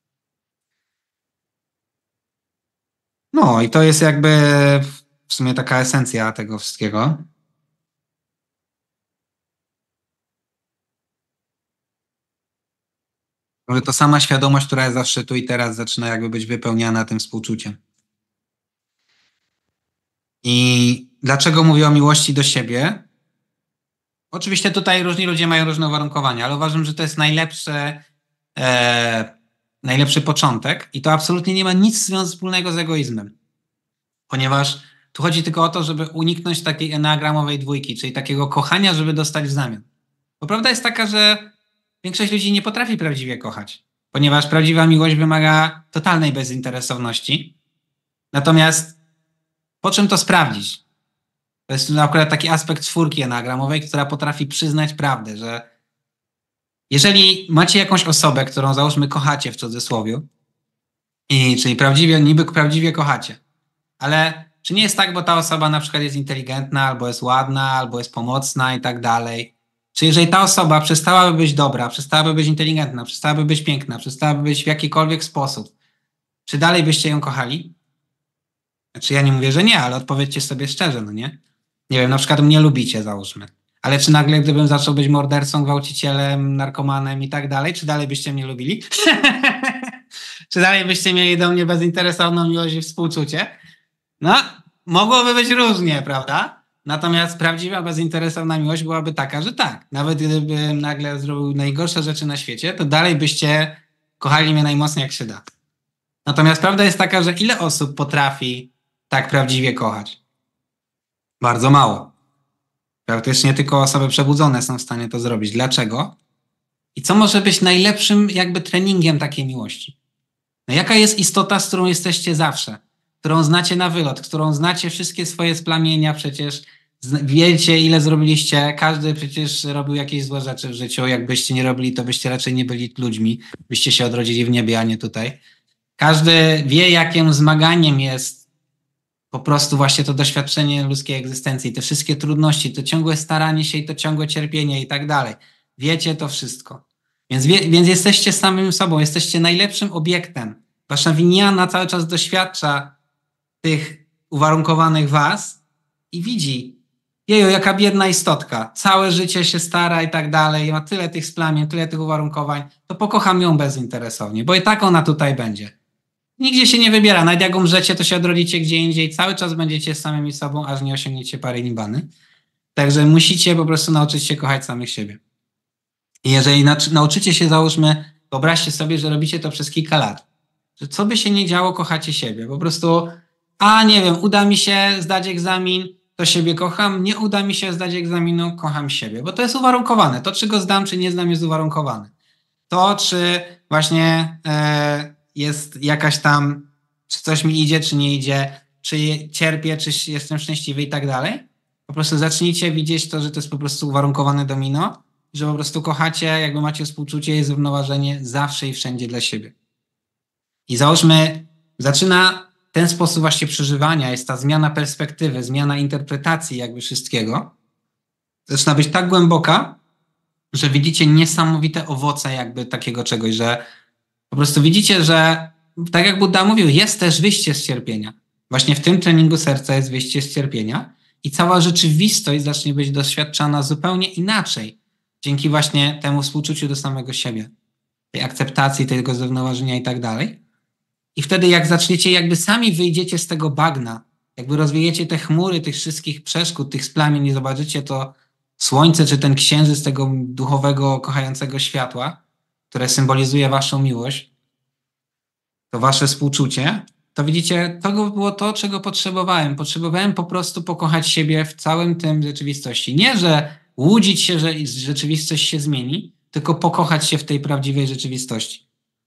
No i to jest jakby w sumie taka esencja tego wszystkiego. Że to sama świadomość, która jest zawsze tu i teraz, zaczyna jakby być wypełniana tym współczuciem. I dlaczego mówię o miłości do siebie? Oczywiście tutaj różni ludzie mają różne uwarunkowania, ale uważam, że to jest najlepszy początek i to absolutnie nie ma nic wspólnego z egoizmem, ponieważ tu chodzi tylko o to, żeby uniknąć takiej enneagramowej dwójki, czyli takiego kochania, żeby dostać w zamian. Bo prawda jest taka, że większość ludzi nie potrafi prawdziwie kochać, ponieważ prawdziwa miłość wymaga totalnej bezinteresowności. Natomiast po czym to sprawdzić? To jest akurat taki aspekt czwórki enneagramowej, która potrafi przyznać prawdę, że jeżeli macie jakąś osobę, którą załóżmy kochacie w cudzysłowie, czyli niby prawdziwie kochacie, ale czy nie jest tak, bo ta osoba na przykład jest inteligentna, albo jest ładna, albo jest pomocna i tak dalej. Czy jeżeli ta osoba przestałaby być dobra, przestałaby być inteligentna, przestałaby być piękna, przestałaby być w jakikolwiek sposób, czy dalej byście ją kochali? Znaczy ja nie mówię, że nie, ale odpowiedzcie sobie szczerze, no nie? Nie wiem, na przykład mnie lubicie, załóżmy. Ale czy nagle, gdybym zaczął być mordercą, gwałcicielem, narkomanem i tak dalej, czy dalej byście mnie lubili? Czy dalej byście mieli do mnie bezinteresowną miłość i współczucie? No, mogłoby być różnie, prawda? Natomiast prawdziwa bezinteresowna miłość byłaby taka, że tak. Nawet gdybym nagle zrobił najgorsze rzeczy na świecie, to dalej byście kochali mnie najmocniej jak się da. Natomiast prawda jest taka, że ile osób potrafi tak prawdziwie kochać? Bardzo mało. Praktycznie tylko osoby przebudzone są w stanie to zrobić. Dlaczego? I co może być najlepszym jakby treningiem takiej miłości? No jaka jest istota, z którą jesteście zawsze? Którą znacie na wylot, którą znacie wszystkie swoje splamienia, przecież wiecie, ile zrobiliście. Każdy przecież robił jakieś złe rzeczy w życiu. Jakbyście nie robili, to byście raczej nie byli ludźmi. Byście się odrodzili w niebie, a nie tutaj. Każdy wie, jakim zmaganiem jest po prostu właśnie to doświadczenie ludzkiej egzystencji, te wszystkie trudności, to ciągłe staranie się i to ciągłe cierpienie i tak dalej. Wiecie to wszystko. Więc jesteście samym sobą, jesteście najlepszym obiektem. Wasza winiana cały czas doświadcza tych uwarunkowanych was i widzi, jeju, jaka biedna istotka, całe życie się stara i tak dalej, ma tyle tych splamień, tyle tych uwarunkowań, to pokocham ją bezinteresownie, bo i tak ona tutaj będzie. Nigdzie się nie wybiera. Nawet jak umrzecie, to się odrodzicie gdzie indziej. Cały czas będziecie samymi sobą, aż nie osiągniecie pary nibbany. Także musicie po prostu nauczyć się kochać samych siebie. I jeżeli nauczycie się, załóżmy, wyobraźcie sobie, że robicie to przez kilka lat. Że co by się nie działo, kochacie siebie. Po prostu, nie wiem, uda mi się zdać egzamin, to siebie kocham. Nie uda mi się zdać egzaminu, kocham siebie. Bo to jest uwarunkowane. To, czy go zdam, czy nie zdam, jest uwarunkowane. To, czy właśnie jest jakaś tam, czy coś mi idzie, czy nie idzie, czy cierpię, czy jestem szczęśliwy i tak dalej. Po prostu zacznijcie widzieć to, że to jest po prostu uwarunkowane domino, że po prostu kochacie, jakby macie współczucie i zrównoważenie zawsze i wszędzie dla siebie. I załóżmy, zaczyna ten sposób właśnie przeżywania, jest ta zmiana perspektywy, zmiana interpretacji jakby wszystkiego, zaczyna być tak głęboka, że widzicie niesamowite owoce jakby takiego czegoś, że po prostu widzicie, że tak jak Buddha mówił, jest też wyjście z cierpienia. Właśnie w tym treningu serca jest wyjście z cierpienia i cała rzeczywistość zacznie być doświadczana zupełnie inaczej. Dzięki właśnie temu współczuciu do samego siebie, tej akceptacji, tego zrównoważenia i tak dalej. I wtedy jak zaczniecie, jakby sami wyjdziecie z tego bagna, jakby rozwiejecie te chmury, tych wszystkich przeszkód, tych splamień i zobaczycie to słońce, czy ten księżyc tego duchowego, kochającego światła, które symbolizuje waszą miłość, to wasze współczucie, to widzicie, to było to, czego potrzebowałem. Potrzebowałem po prostu pokochać siebie w całym tym rzeczywistości. Nie, że łudzić się, że rzeczywistość się zmieni, tylko pokochać się w tej prawdziwej rzeczywistości.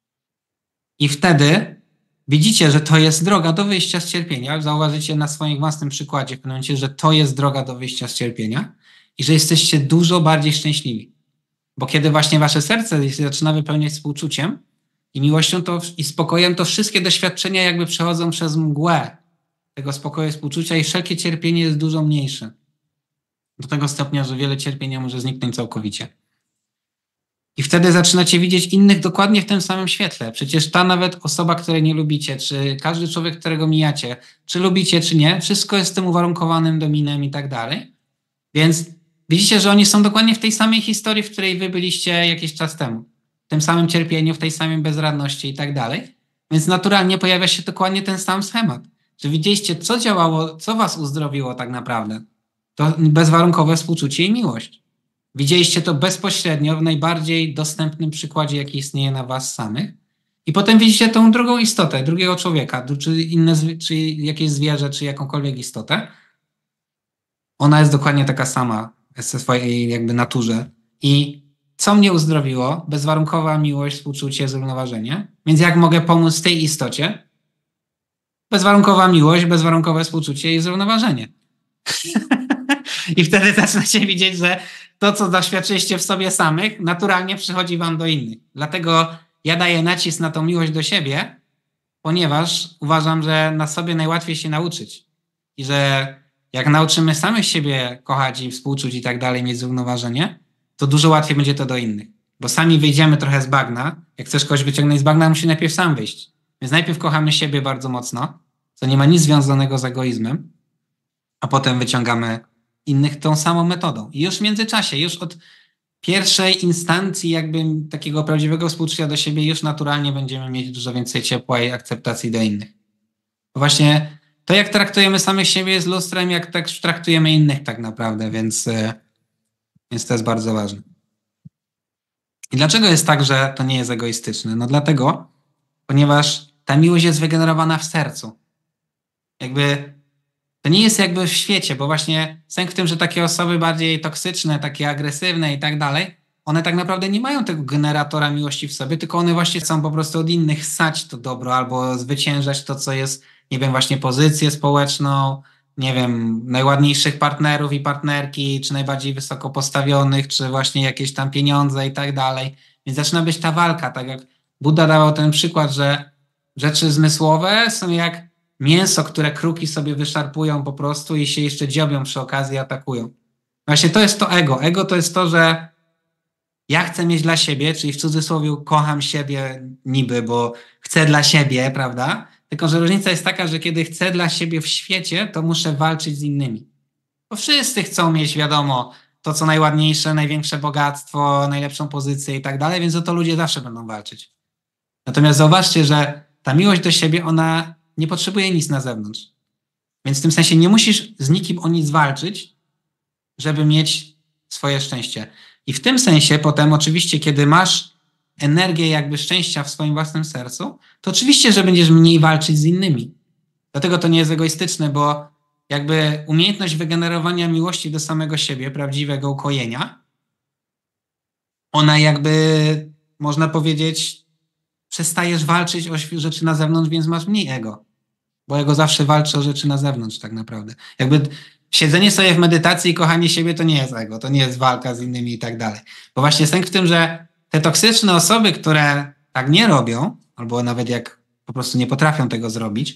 I wtedy widzicie, że to jest droga do wyjścia z cierpienia. Zauważycie na swoim własnym przykładzie w pewnym momencie, że to jest droga do wyjścia z cierpienia i że jesteście dużo bardziej szczęśliwi. Bo kiedy właśnie wasze serce się zaczyna wypełniać współczuciem i miłością i spokojem, to wszystkie doświadczenia jakby przechodzą przez mgłę tego spokoju i współczucia i wszelkie cierpienie jest dużo mniejsze. Do tego stopnia, że wiele cierpienia może zniknąć całkowicie. I wtedy zaczynacie widzieć innych dokładnie w tym samym świetle. Przecież ta nawet osoba, której nie lubicie, czy każdy człowiek, którego mijacie, czy lubicie, czy nie, wszystko jest tym uwarunkowanym dominem i tak dalej. Więc widzicie, że oni są dokładnie w tej samej historii, w której wy byliście jakiś czas temu. W tym samym cierpieniu, w tej samej bezradności i tak dalej. Więc naturalnie pojawia się dokładnie ten sam schemat. Że widzieliście, co działało, co was uzdrowiło tak naprawdę. To bezwarunkowe współczucie i miłość. Widzieliście to bezpośrednio w najbardziej dostępnym przykładzie, jaki istnieje na was samych. I potem widzicie tą drugą istotę, drugiego człowieka, czy jakieś zwierzę, czy jakąkolwiek istotę. Ona jest dokładnie taka sama ze swojej jakby naturze. I co mnie uzdrowiło? Bezwarunkowa miłość, współczucie, zrównoważenie. Więc jak mogę pomóc tej istocie? Bezwarunkowa miłość, bezwarunkowe współczucie i zrównoważenie. I wtedy zaczynacie widzieć, że to, co doświadczyliście w sobie samych, naturalnie przychodzi wam do innych. Dlatego ja daję nacisk na tą miłość do siebie, ponieważ uważam, że na sobie najłatwiej się nauczyć. I że jak nauczymy samych siebie kochać i współczuć i tak dalej, mieć zrównoważenie, to dużo łatwiej będzie to do innych. Bo sami wyjdziemy trochę z bagna. Jak chcesz kogoś wyciągnąć z bagna, musi najpierw sam wyjść. Więc najpierw kochamy siebie bardzo mocno, co nie ma nic związanego z egoizmem, a potem wyciągamy innych tą samą metodą. I już w międzyczasie, już od pierwszej instancji jakby takiego prawdziwego współczucia do siebie już naturalnie będziemy mieć dużo więcej ciepła i akceptacji do innych. Bo właśnie to, jak traktujemy samych siebie, jest lustrem, jak tak traktujemy innych tak naprawdę, więc to jest bardzo ważne. I dlaczego jest tak, że to nie jest egoistyczne? No dlatego, ponieważ ta miłość jest wygenerowana w sercu. Jakby to nie jest jakby w świecie, bo właśnie sęk w tym, że takie osoby bardziej toksyczne, takie agresywne i tak dalej, one tak naprawdę nie mają tego generatora miłości w sobie, tylko one właśnie chcą po prostu od innych ssać to dobro albo zwyciężać to, co jest, nie wiem, właśnie pozycję społeczną, nie wiem, najładniejszych partnerów i partnerki, czy najbardziej wysoko postawionych, czy właśnie jakieś tam pieniądze i tak dalej. Więc zaczyna być ta walka, tak jak Buddha dawał ten przykład, że rzeczy zmysłowe są jak mięso, które kruki sobie wyszarpują po prostu i się jeszcze dziobią przy okazji, atakują. Właśnie to jest to ego. Ego to jest to, że ja chcę mieć dla siebie, czyli w cudzysłowie kocham siebie niby, bo chcę dla siebie, prawda? Tylko że różnica jest taka, że kiedy chcę dla siebie w świecie, to muszę walczyć z innymi. Bo wszyscy chcą mieć, wiadomo, to co najładniejsze, największe bogactwo, najlepszą pozycję i tak dalej, więc o to ludzie zawsze będą walczyć. Natomiast zauważcie, że ta miłość do siebie, ona nie potrzebuje nic na zewnątrz. Więc w tym sensie nie musisz z nikim o nic walczyć, żeby mieć swoje szczęście. I w tym sensie potem oczywiście, kiedy masz energię jakby szczęścia w swoim własnym sercu, to oczywiście, że będziesz mniej walczyć z innymi. Dlatego to nie jest egoistyczne, bo jakby umiejętność wygenerowania miłości do samego siebie, prawdziwego ukojenia, ona jakby, można powiedzieć, przestajesz walczyć o rzeczy na zewnątrz, więc masz mniej ego. Bo ego zawsze walczy o rzeczy na zewnątrz tak naprawdę. Jakby siedzenie sobie w medytacji i kochanie siebie to nie jest ego, to nie jest walka z innymi i tak dalej. Bo właśnie sęk w tym, że te toksyczne osoby, które tak nie robią, albo nawet jak po prostu nie potrafią tego zrobić,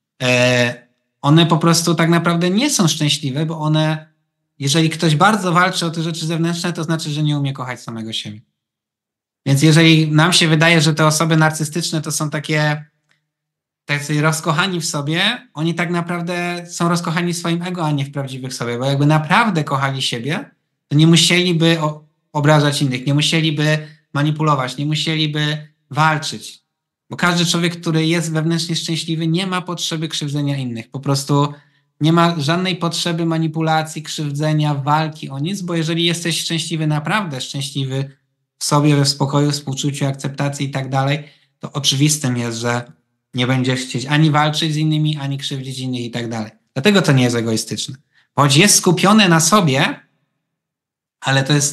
one po prostu tak naprawdę nie są szczęśliwe, bo one, jeżeli ktoś bardzo walczy o te rzeczy zewnętrzne, to znaczy, że nie umie kochać samego siebie. Więc jeżeli nam się wydaje, że te osoby narcystyczne to są tacy rozkochani w sobie, oni tak naprawdę są rozkochani w swoim ego, a nie w prawdziwych sobie, bo jakby naprawdę kochali siebie, to nie musieliby obrażać innych, nie musieliby manipulować, nie musieliby walczyć. Bo każdy człowiek, który jest wewnętrznie szczęśliwy, nie ma potrzeby krzywdzenia innych. Po prostu nie ma żadnej potrzeby manipulacji, krzywdzenia, walki o nic, bo jeżeli jesteś szczęśliwy, naprawdę szczęśliwy w sobie, we spokoju, współczuciu, akceptacji i tak dalej, to oczywistym jest, że nie będziesz chcieć ani walczyć z innymi, ani krzywdzić innych i tak dalej. Dlatego to nie jest egoistyczne. Choć jest skupione na sobie, ale to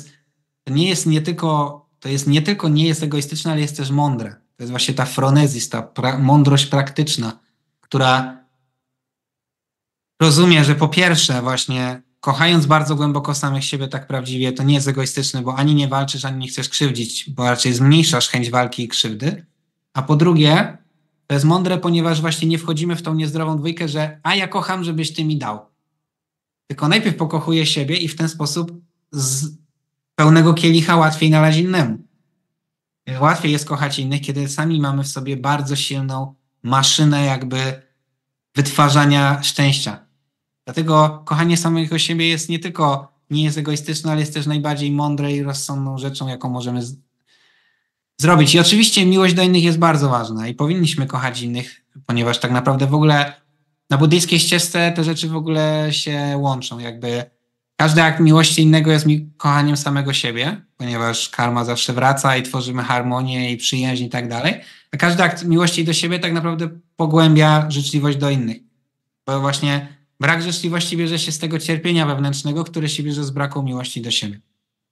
nie jest egoistyczne, ale jest też mądre. To jest właśnie ta phronezis, ta mądrość praktyczna, która rozumie, że po pierwsze właśnie kochając bardzo głęboko samych siebie tak prawdziwie, to nie jest egoistyczne, bo ani nie walczysz, ani nie chcesz krzywdzić, bo raczej zmniejszasz chęć walki i krzywdy. A po drugie, to jest mądre, ponieważ właśnie nie wchodzimy w tą niezdrową dwójkę, że ja kocham, żebyś ty mi dał. Tylko najpierw pokochuję siebie i w ten sposób z pełnego kielicha łatwiej nalać innemu. Łatwiej jest kochać innych, kiedy sami mamy w sobie bardzo silną maszynę jakby wytwarzania szczęścia. Dlatego kochanie samego siebie jest nie jest egoistyczne, ale jest też najbardziej mądre i rozsądną rzeczą, jaką możemy zrobić. I oczywiście miłość do innych jest bardzo ważna i powinniśmy kochać innych, ponieważ tak naprawdę w ogóle na buddyjskiej ścieżce te rzeczy w ogóle się łączą. Jakby każdy akt miłości innego jest mi kochaniem samego siebie, ponieważ karma zawsze wraca i tworzymy harmonię i przyjaźń i tak dalej. A każdy akt miłości do siebie tak naprawdę pogłębia życzliwość do innych. Bo właśnie brak życzliwości bierze się z tego cierpienia wewnętrznego, które się bierze z braku miłości do siebie.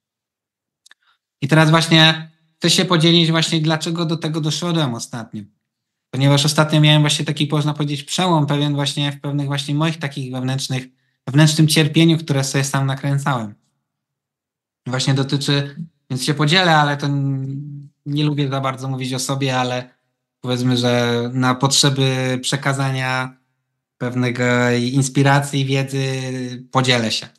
I teraz właśnie chcę się podzielić właśnie, dlaczego do tego doszedłem ostatnio. Ponieważ ostatnio miałem właśnie taki, można powiedzieć, przełom pewien właśnie w pewnych właśnie moich takich wewnętrznym cierpieniu, które sobie sam nakręcałem. Właśnie dotyczy, więc się podzielę, ale to nie lubię za bardzo mówić o sobie, ale powiedzmy, że na potrzeby przekazania pewnego inspiracji, wiedzy podzielę się.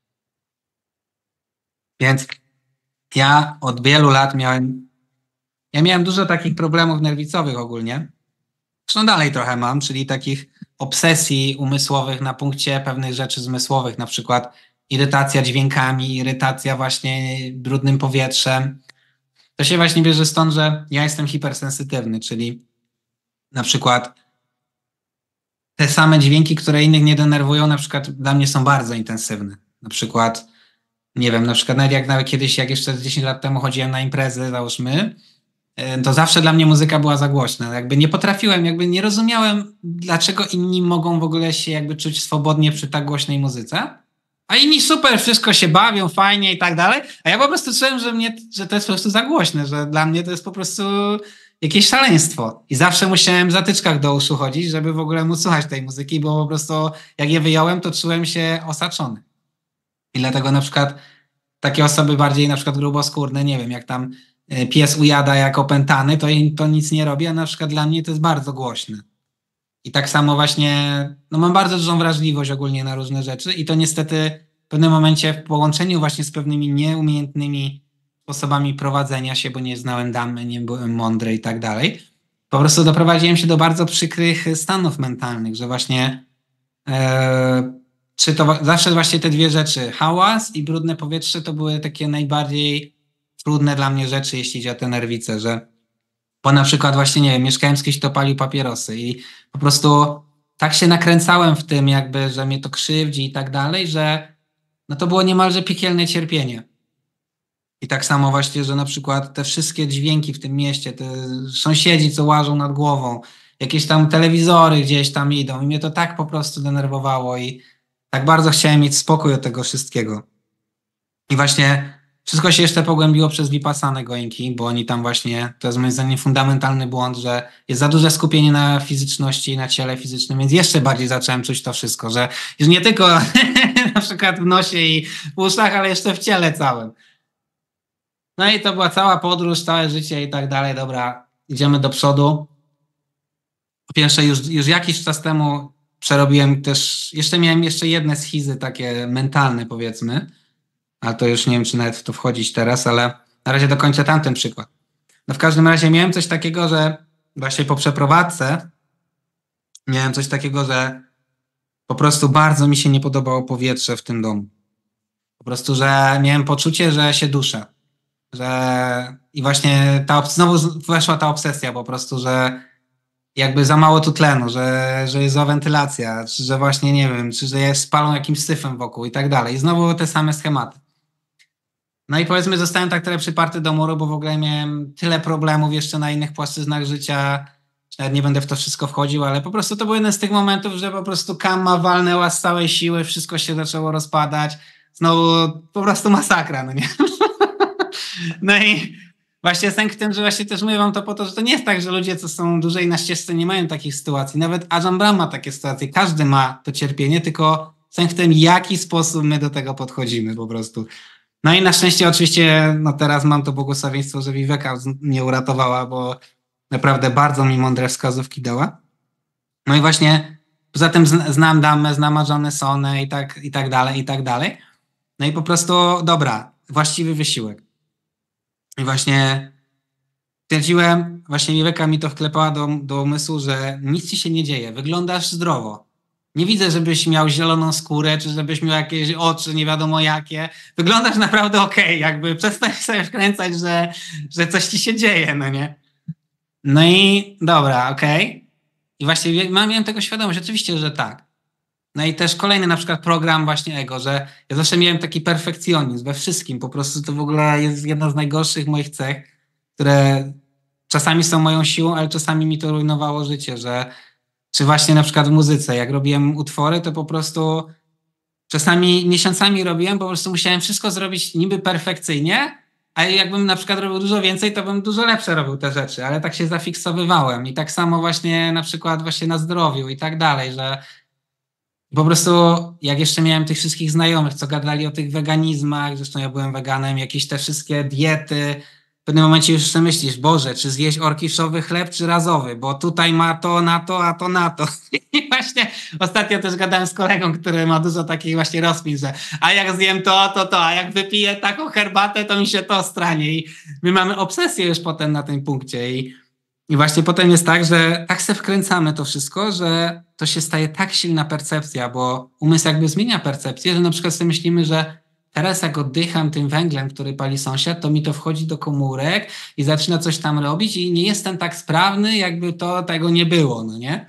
Więc ja od wielu lat miałem dużo takich problemów nerwicowych ogólnie. Zresztą dalej trochę mam, czyli takich obsesji umysłowych na punkcie pewnych rzeczy zmysłowych, na przykład irytacja dźwiękami, irytacja właśnie brudnym powietrzem. To się właśnie bierze stąd, że ja jestem hipersensytywny, czyli na przykład te same dźwięki, które innych nie denerwują, na przykład dla mnie są bardzo intensywne. Na przykład, nie wiem, na przykład nawet kiedyś, jak jeszcze 10 lat temu chodziłem na imprezy, załóżmy, to zawsze dla mnie muzyka była za głośna. Jakby nie potrafiłem, jakby nie rozumiałem, dlaczego inni mogą w ogóle się jakby czuć swobodnie przy tak głośnej muzyce. A inni super, wszystko się bawią, fajnie i tak dalej. A ja po prostu czułem, że to jest po prostu za głośne, że dla mnie to jest po prostu jakieś szaleństwo. I zawsze musiałem w zatyczkach do uszu chodzić, żeby w ogóle móc słuchać tej muzyki, bo po prostu jak je wyjąłem, to czułem się osaczony. I dlatego na przykład takie osoby bardziej na przykład gruboskórne, nie wiem, jak tam pies ujada jak opętany, to im to nic nie robi, a na przykład dla mnie to jest bardzo głośne. I tak samo właśnie, no mam bardzo dużą wrażliwość ogólnie na różne rzeczy i to niestety w pewnym momencie w połączeniu właśnie z pewnymi nieumiejętnymi sposobami prowadzenia się, bo nie znałem damy, nie byłem mądry i tak dalej, po prostu doprowadziłem się do bardzo przykrych stanów mentalnych, że właśnie czy to zawsze właśnie te dwie rzeczy, hałas i brudne powietrze, to były takie najbardziej trudne dla mnie rzeczy, jeśli chodzi o te nerwice, że bo na przykład właśnie, nie wiem, mieszkałem z kimś, kto palił papierosy i po prostu tak się nakręcałem w tym jakby, że mnie to krzywdzi i tak dalej, że no to było niemalże piekielne cierpienie. I tak samo właśnie, że na przykład te wszystkie dźwięki w tym mieście, te sąsiedzi, co łażą nad głową, jakieś tam telewizory gdzieś tam idą i mnie to tak po prostu denerwowało i tak bardzo chciałem mieć spokój od tego wszystkiego. I właśnie wszystko się jeszcze pogłębiło przez Vipassanę goinki, bo oni tam właśnie, to jest moim zdaniem fundamentalny błąd, że jest za duże skupienie na fizyczności i na ciele fizycznym, więc jeszcze bardziej zacząłem czuć to wszystko, że już nie tylko na przykład w nosie i w uszach, ale jeszcze w ciele całym. No i to była cała podróż, całe życie i tak dalej. Dobra, idziemy do przodu. Po pierwsze, już jakiś czas temu przerobiłem też, miałem jeszcze jedne schizy takie mentalne, powiedzmy, ale to już nie wiem, czy nawet w to wchodzić teraz, ale na razie dokończę tamten przykład. No w każdym razie miałem coś takiego, że właśnie po przeprowadzce miałem coś takiego, że po prostu bardzo mi się nie podobało powietrze w tym domu. Po prostu, że miałem poczucie, że się duszę. I właśnie znowu weszła ta obsesja po prostu, że jakby za mało tu tlenu, że jest zła wentylacja, czy że właśnie nie wiem, czy że jest spalą jakimś syfem wokół i tak dalej. I znowu te same schematy. No i powiedzmy zostałem tak trochę przyparty do muru, bo w ogóle miałem tyle problemów jeszcze na innych płaszczyznach życia, że nawet nie będę w to wszystko wchodził, ale po prostu to był jeden z tych momentów, że po prostu kama walnęła z całej siły, wszystko się zaczęło rozpadać. Znowu po prostu masakra, no nie? No i właśnie sęk w tym, że właśnie też mówię wam to po to, że to nie jest tak, że ludzie, co są dłużej na ścieżce, nie mają takich sytuacji. Nawet Ajahn Brahm ma takie sytuacje. Każdy ma to cierpienie, tylko sęk w tym, w jaki sposób my do tego podchodzimy po prostu. No i na szczęście oczywiście, no teraz mam to błogosławieństwo, że Viveka mnie uratowała, bo naprawdę bardzo mi mądre wskazówki dała. No i właśnie poza tym znam Dhammę, znam Ajahn Sonę i tak dalej, i tak dalej. No i po prostu, dobra, właściwy wysiłek. I właśnie stwierdziłem, właśnie Viveka mi to wklepała do umysłu, że nic ci się nie dzieje, wyglądasz zdrowo. Nie widzę, żebyś miał zieloną skórę, czy żebyś miał jakieś oczy, nie wiadomo jakie. Wyglądasz naprawdę okej, jakby przestań sobie wkręcać, że coś ci się dzieje, no nie? No i dobra, okej. I właśnie miałem tego świadomość, oczywiście, że tak. No i też kolejny na przykład program właśnie ego, że ja zawsze miałem taki perfekcjonizm we wszystkim. Po prostu to w ogóle jest jedna z najgorszych moich cech, które czasami są moją siłą, ale czasami mi to rujnowało życie, że czy właśnie na przykład w muzyce, jak robiłem utwory, to po prostu czasami miesiącami robiłem, po prostu musiałem wszystko zrobić niby perfekcyjnie, a jakbym na przykład robił dużo więcej, to bym dużo lepsze robił te rzeczy, ale tak się zafiksowywałem i tak samo właśnie na przykład właśnie na zdrowiu i tak dalej, że po prostu jak jeszcze miałem tych wszystkich znajomych, co gadali o tych weganizmach, zresztą ja byłem weganem, jakieś te wszystkie diety, w pewnym momencie już sobie myślisz, Boże, czy zjeść orkiszowy chleb, czy razowy, bo tutaj ma to na to, a to na to. I właśnie ostatnio też gadałem z kolegą, który ma dużo takich właśnie rozkmin, że a jak zjem to, a jak wypiję taką herbatę, to mi się to stranie. I my mamy obsesję już potem na tym punkcie i właśnie potem jest tak, że tak se wkręcamy to wszystko, że to się staje tak silna percepcja, bo umysł jakby zmienia percepcję, że na przykład sobie myślimy, że teraz jak oddycham tym węglem, który pali sąsiad, to mi to wchodzi do komórek i zaczyna coś tam robić i nie jestem tak sprawny, jakby to tego nie było, no nie?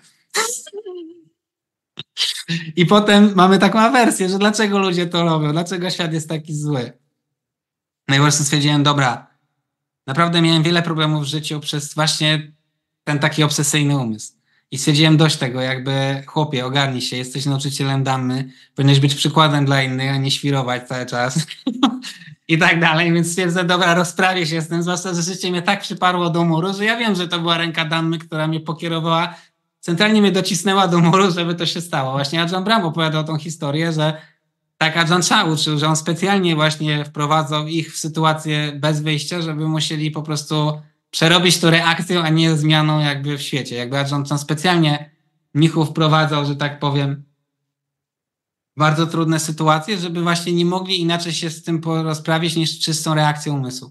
I potem mamy taką awersję, że dlaczego ludzie to robią, dlaczego świat jest taki zły. No i po prostu stwierdziłem, dobra, naprawdę miałem wiele problemów w życiu przez właśnie ten taki obsesyjny umysł. I stwierdziłem dość tego, jakby chłopie, ogarnij się, jesteś nauczycielem dammy, powinieneś być przykładem dla innych, a nie świrować cały czas. I tak dalej, więc stwierdzę, dobra, rozprawię się z tym, zwłaszcza, że życie mnie tak przyparło do muru, że ja wiem, że to była ręka dammy, która mnie pokierowała, centralnie mnie docisnęła do muru, żeby to się stało. Właśnie Adrian Bram opowiadał tą historię, że tak Adrian Cha uczył, że on specjalnie właśnie wprowadzał ich w sytuację bez wyjścia, żeby musieli po prostu przerobić to reakcją, a nie zmianą jakby w świecie. Jakby Adrian Cha specjalnie mnichów wprowadzał, że tak powiem, bardzo trudne sytuacje, żeby właśnie nie mogli inaczej się z tym rozprawić niż czystą reakcją umysłu.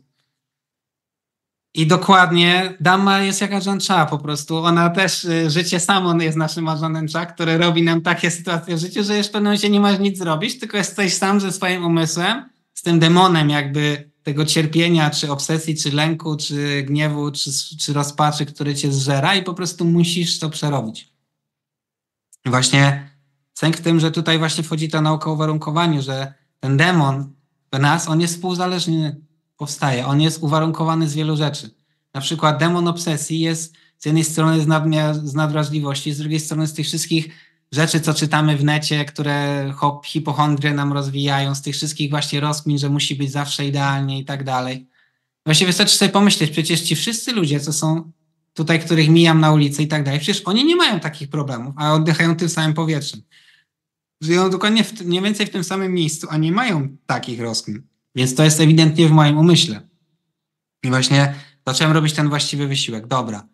I dokładnie Dama jest jak Ajahn Chah po prostu. Ona też, życie samo jest naszym Ajahnem Chah, które robi nam takie sytuacje w życiu, że już w pewnym momencie nie masz nic zrobić, tylko jesteś sam ze swoim umysłem, z tym demonem jakby tego cierpienia, czy obsesji, czy lęku, czy gniewu, czy rozpaczy, który cię zżera i po prostu musisz to przerobić. I właśnie sęk w tym, że tutaj właśnie wchodzi ta nauka o uwarunkowaniu, że ten demon w nas, on jest współzależny, powstaje. On jest uwarunkowany z wielu rzeczy. Na przykład demon obsesji jest z jednej strony z nadwrażliwości, z drugiej strony z tych wszystkich rzeczy, co czytamy w necie, które hipochondrie nam rozwijają, z tych wszystkich właśnie rozkmin, że musi być zawsze idealnie i tak dalej. Właśnie wystarczy sobie pomyśleć, przecież ci wszyscy ludzie, co są tutaj, których mijam na ulicy i tak dalej, przecież oni nie mają takich problemów, a oddychają tym samym powietrzem. Żyją dokładnie mniej więcej w tym samym miejscu, a nie mają takich rozkmin. Więc to jest ewidentnie w moim umyśle. I właśnie zacząłem robić ten właściwy wysiłek. Dobra.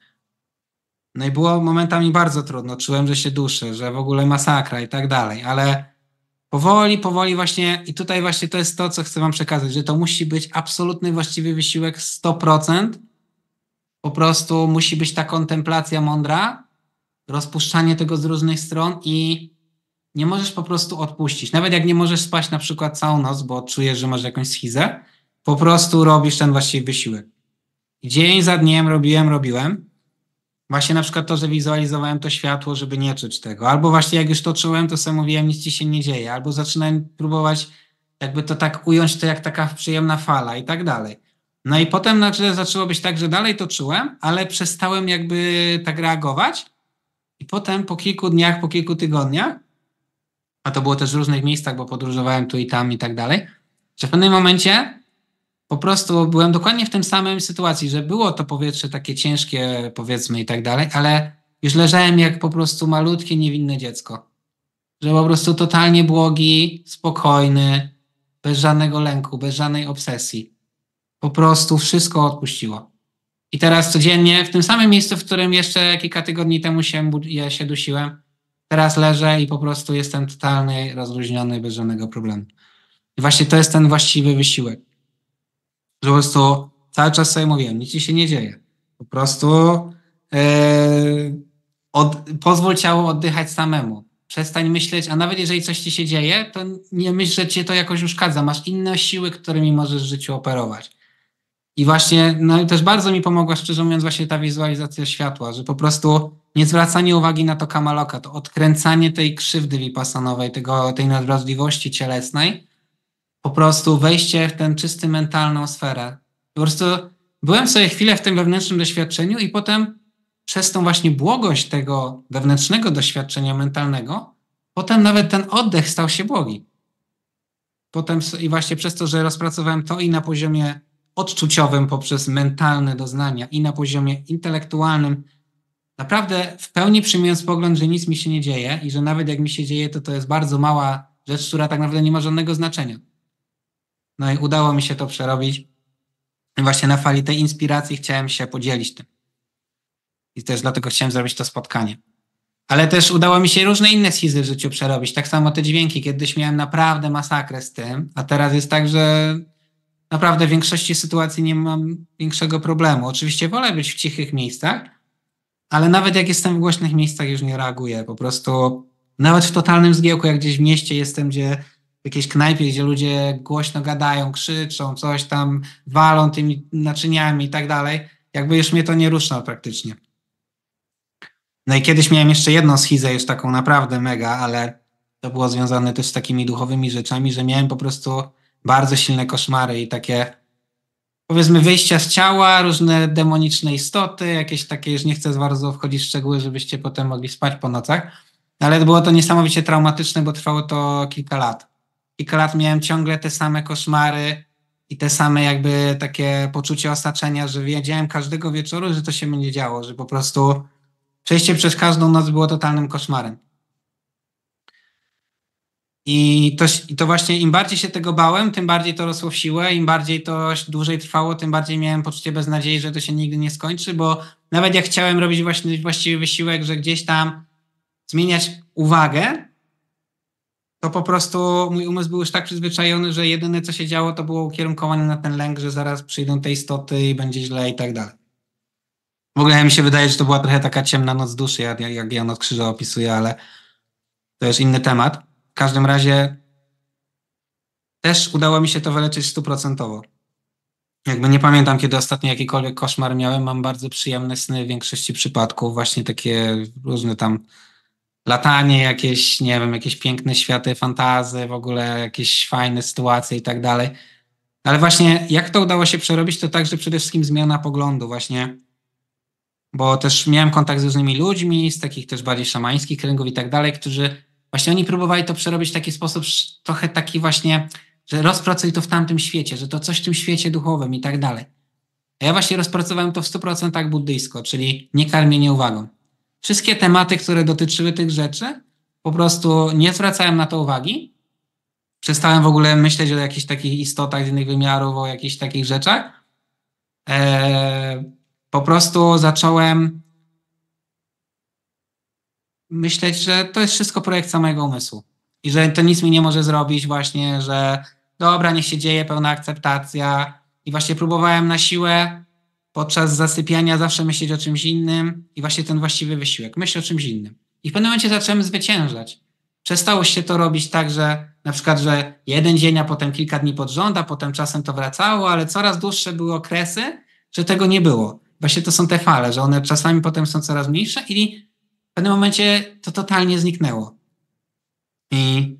No i było momentami bardzo trudno. Czułem, że się duszę, że w ogóle masakra i tak dalej, ale powoli właśnie i tutaj właśnie to jest to, co chcę wam przekazać, że to musi być absolutny właściwy wysiłek 100%. Po prostu musi być ta kontemplacja mądra, rozpuszczanie tego z różnych stron i nie możesz po prostu odpuścić. Nawet jak nie możesz spać na przykład całą noc, bo czujesz, że masz jakąś schizę, po prostu robisz ten właściwy wysiłek. Dzień za dniem robiłem. Właśnie na przykład to, że wizualizowałem to światło, żeby nie czuć tego. Albo właśnie jak już to czułem, to sobie mówiłem, nic ci się nie dzieje. Albo zaczynałem próbować jakby to tak ująć, to jak taka przyjemna fala i tak dalej. No i potem zaczęło być tak, że dalej to czułem, ale przestałem jakby tak reagować. I potem po kilku dniach, po kilku tygodniach, a to było też w różnych miejscach, bo podróżowałem tu i tam i tak dalej, że w pewnym momencie po prostu byłem dokładnie w tym samym sytuacji, że było to powietrze takie ciężkie, powiedzmy i tak dalej, ale już leżałem jak po prostu malutkie, niewinne dziecko. Że po prostu totalnie błogi, spokojny, bez żadnego lęku, bez żadnej obsesji. Po prostu wszystko odpuściło. I teraz codziennie w tym samym miejscu, w którym jeszcze kilka tygodni temu ja się dusiłem, teraz leżę i po prostu jestem totalnie rozluźniony, bez żadnego problemu. I właśnie to jest ten właściwy wysiłek. Że po prostu cały czas sobie mówiłem, nic ci się nie dzieje. Po prostu pozwól ciału oddychać samemu. Przestań myśleć, a nawet jeżeli coś ci się dzieje, to nie myśl, że cię to jakoś uszkadza. Masz inne siły, którymi możesz w życiu operować. I właśnie, no i też bardzo mi pomogła, szczerze mówiąc, właśnie ta wizualizacja światła, że po prostu nie zwracanie uwagi na to kamaloka, to odkręcanie tej krzywdy vipassanowej, tej nadwrażliwości cielesnej, po prostu wejście w tę czysty mentalną sferę. Po prostu byłem sobie chwilę w tym wewnętrznym doświadczeniu i potem przez tą właśnie błogość tego wewnętrznego doświadczenia mentalnego, potem nawet ten oddech stał się błogi. Potem i właśnie przez to, że rozpracowałem to i na poziomie odczuciowym poprzez mentalne doznania i na poziomie intelektualnym, naprawdę w pełni przyjmując pogląd, że nic mi się nie dzieje i że nawet jak mi się dzieje, to jest bardzo mała rzecz, która tak naprawdę nie ma żadnego znaczenia. No i udało mi się to przerobić. I właśnie na fali tej inspiracji chciałem się podzielić tym. I też dlatego chciałem zrobić to spotkanie. Ale też udało mi się różne inne schizy w życiu przerobić. Tak samo te dźwięki. Kiedyś miałem naprawdę masakrę z tym, a teraz jest tak, że naprawdę w większości sytuacji nie mam większego problemu. Oczywiście wolę być w cichych miejscach, ale nawet jak jestem w głośnych miejscach, już nie reaguję. Po prostu nawet w totalnym zgiełku, jak gdzieś w mieście jestem, gdzie w jakiejś knajpie, gdzie ludzie głośno gadają, krzyczą, coś tam walą tymi naczyniami i tak dalej, jakby już mnie to nie rusza praktycznie. No i kiedyś miałem jeszcze jedną schizę, już taką naprawdę mega, ale to było związane też z takimi duchowymi rzeczami, że miałem po prostu bardzo silne koszmary i takie, powiedzmy, wyjścia z ciała, różne demoniczne istoty, jakieś takie, już nie chcę bardzo wchodzić w szczegóły, żebyście potem mogli spać po nocach, ale było to niesamowicie traumatyczne, bo trwało to kilka lat. Kilka lat miałem ciągle te same koszmary i te same jakby takie poczucie osaczenia, że wiedziałem każdego wieczoru, że to się będzie działo, że po prostu przejście przez każdą noc było totalnym koszmarem. I to właśnie im bardziej się tego bałem, tym bardziej to rosło w siłę, im bardziej to dłużej trwało, tym bardziej miałem poczucie beznadziei, że to się nigdy nie skończy, bo nawet jak chciałem robić właśnie właściwy wysiłek, że gdzieś tam zmieniać uwagę, to po prostu mój umysł był już tak przyzwyczajony, że jedyne co się działo, to było ukierunkowane na ten lęk, że zaraz przyjdą te istoty i będzie źle i tak dalej. W ogóle mi się wydaje, że to była trochę taka ciemna noc duszy, jak Jan od Krzyża opisuje, ale to jest inny temat. W każdym razie też udało mi się to wyleczyć 100%. Jakby nie pamiętam, kiedy ostatnio jakikolwiek koszmar miałem. Mam bardzo przyjemne sny w większości przypadków. Właśnie takie różne tam latanie, jakieś, nie wiem, jakieś piękne światy, fantazy, w ogóle jakieś fajne sytuacje i tak dalej. Ale właśnie jak to udało się przerobić, to także przede wszystkim zmiana poglądu właśnie. Bo też miałem kontakt z różnymi ludźmi, z takich też bardziej szamańskich kręgów i tak dalej, którzy właśnie oni próbowali to przerobić w taki sposób trochę taki właśnie, że rozpracuj to w tamtym świecie, że to coś w tym świecie duchowym i tak dalej. A ja właśnie rozpracowałem to w 100% buddyjsko, czyli nie karmienie uwagą. Wszystkie tematy, które dotyczyły tych rzeczy, po prostu nie zwracałem na to uwagi. Przestałem w ogóle myśleć o jakichś takich istotach z innych wymiarów, o jakichś takich rzeczach. Po prostu zacząłem myśleć, że to jest wszystko projekcja mojego umysłu i że to nic mi nie może zrobić właśnie, że dobra, niech się dzieje, pełna akceptacja i właśnie próbowałem na siłę podczas zasypiania zawsze myśleć o czymś innym i właśnie ten właściwy wysiłek, myśl o czymś innym. I w pewnym momencie zacząłem zwyciężać. Przestało się to robić tak, że na przykład, że jeden dzień, a potem kilka dni pod rząd, a potem czasem to wracało, ale coraz dłuższe były okresy, że tego nie było. Właśnie to są te fale, że one czasami potem są coraz mniejsze i w pewnym momencie to totalnie zniknęło. I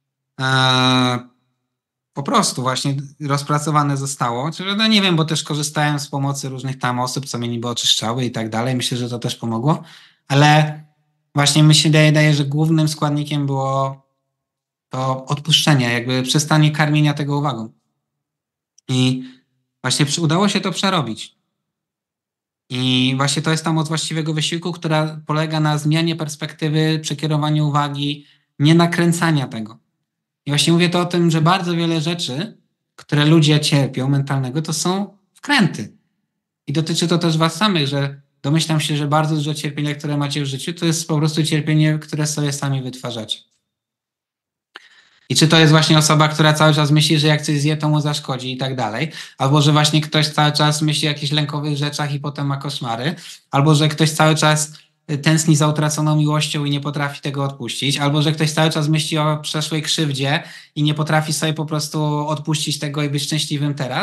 po prostu właśnie rozpracowane zostało. No nie wiem, bo też korzystałem z pomocy różnych tam osób, co mnie niby oczyszczały i tak dalej. Myślę, że to też pomogło. Ale właśnie mi się wydaje, że głównym składnikiem było to odpuszczenie, jakby przestanie karmienia tego uwagą. I właśnie udało się to przerobić. I właśnie to jest ta moc właściwego wysiłku, która polega na zmianie perspektywy, przekierowaniu uwagi, nie nakręcania tego. I właśnie mówię to o tym, że bardzo wiele rzeczy, które ludzie cierpią mentalnego, to są wkręty. I dotyczy to też was samych, że domyślam się, że bardzo dużo cierpienia, które macie w życiu, to jest po prostu cierpienie, które sobie sami wytwarzacie. I czy to jest właśnie osoba, która cały czas myśli, że jak coś zje, to mu zaszkodzi i tak dalej, albo że właśnie ktoś cały czas myśli o jakichś lękowych rzeczach i potem ma koszmary, albo że ktoś cały czas tęskni za utraconą miłością i nie potrafi tego odpuścić, albo że ktoś cały czas myśli o przeszłej krzywdzie i nie potrafi sobie po prostu odpuścić tego i być szczęśliwym teraz,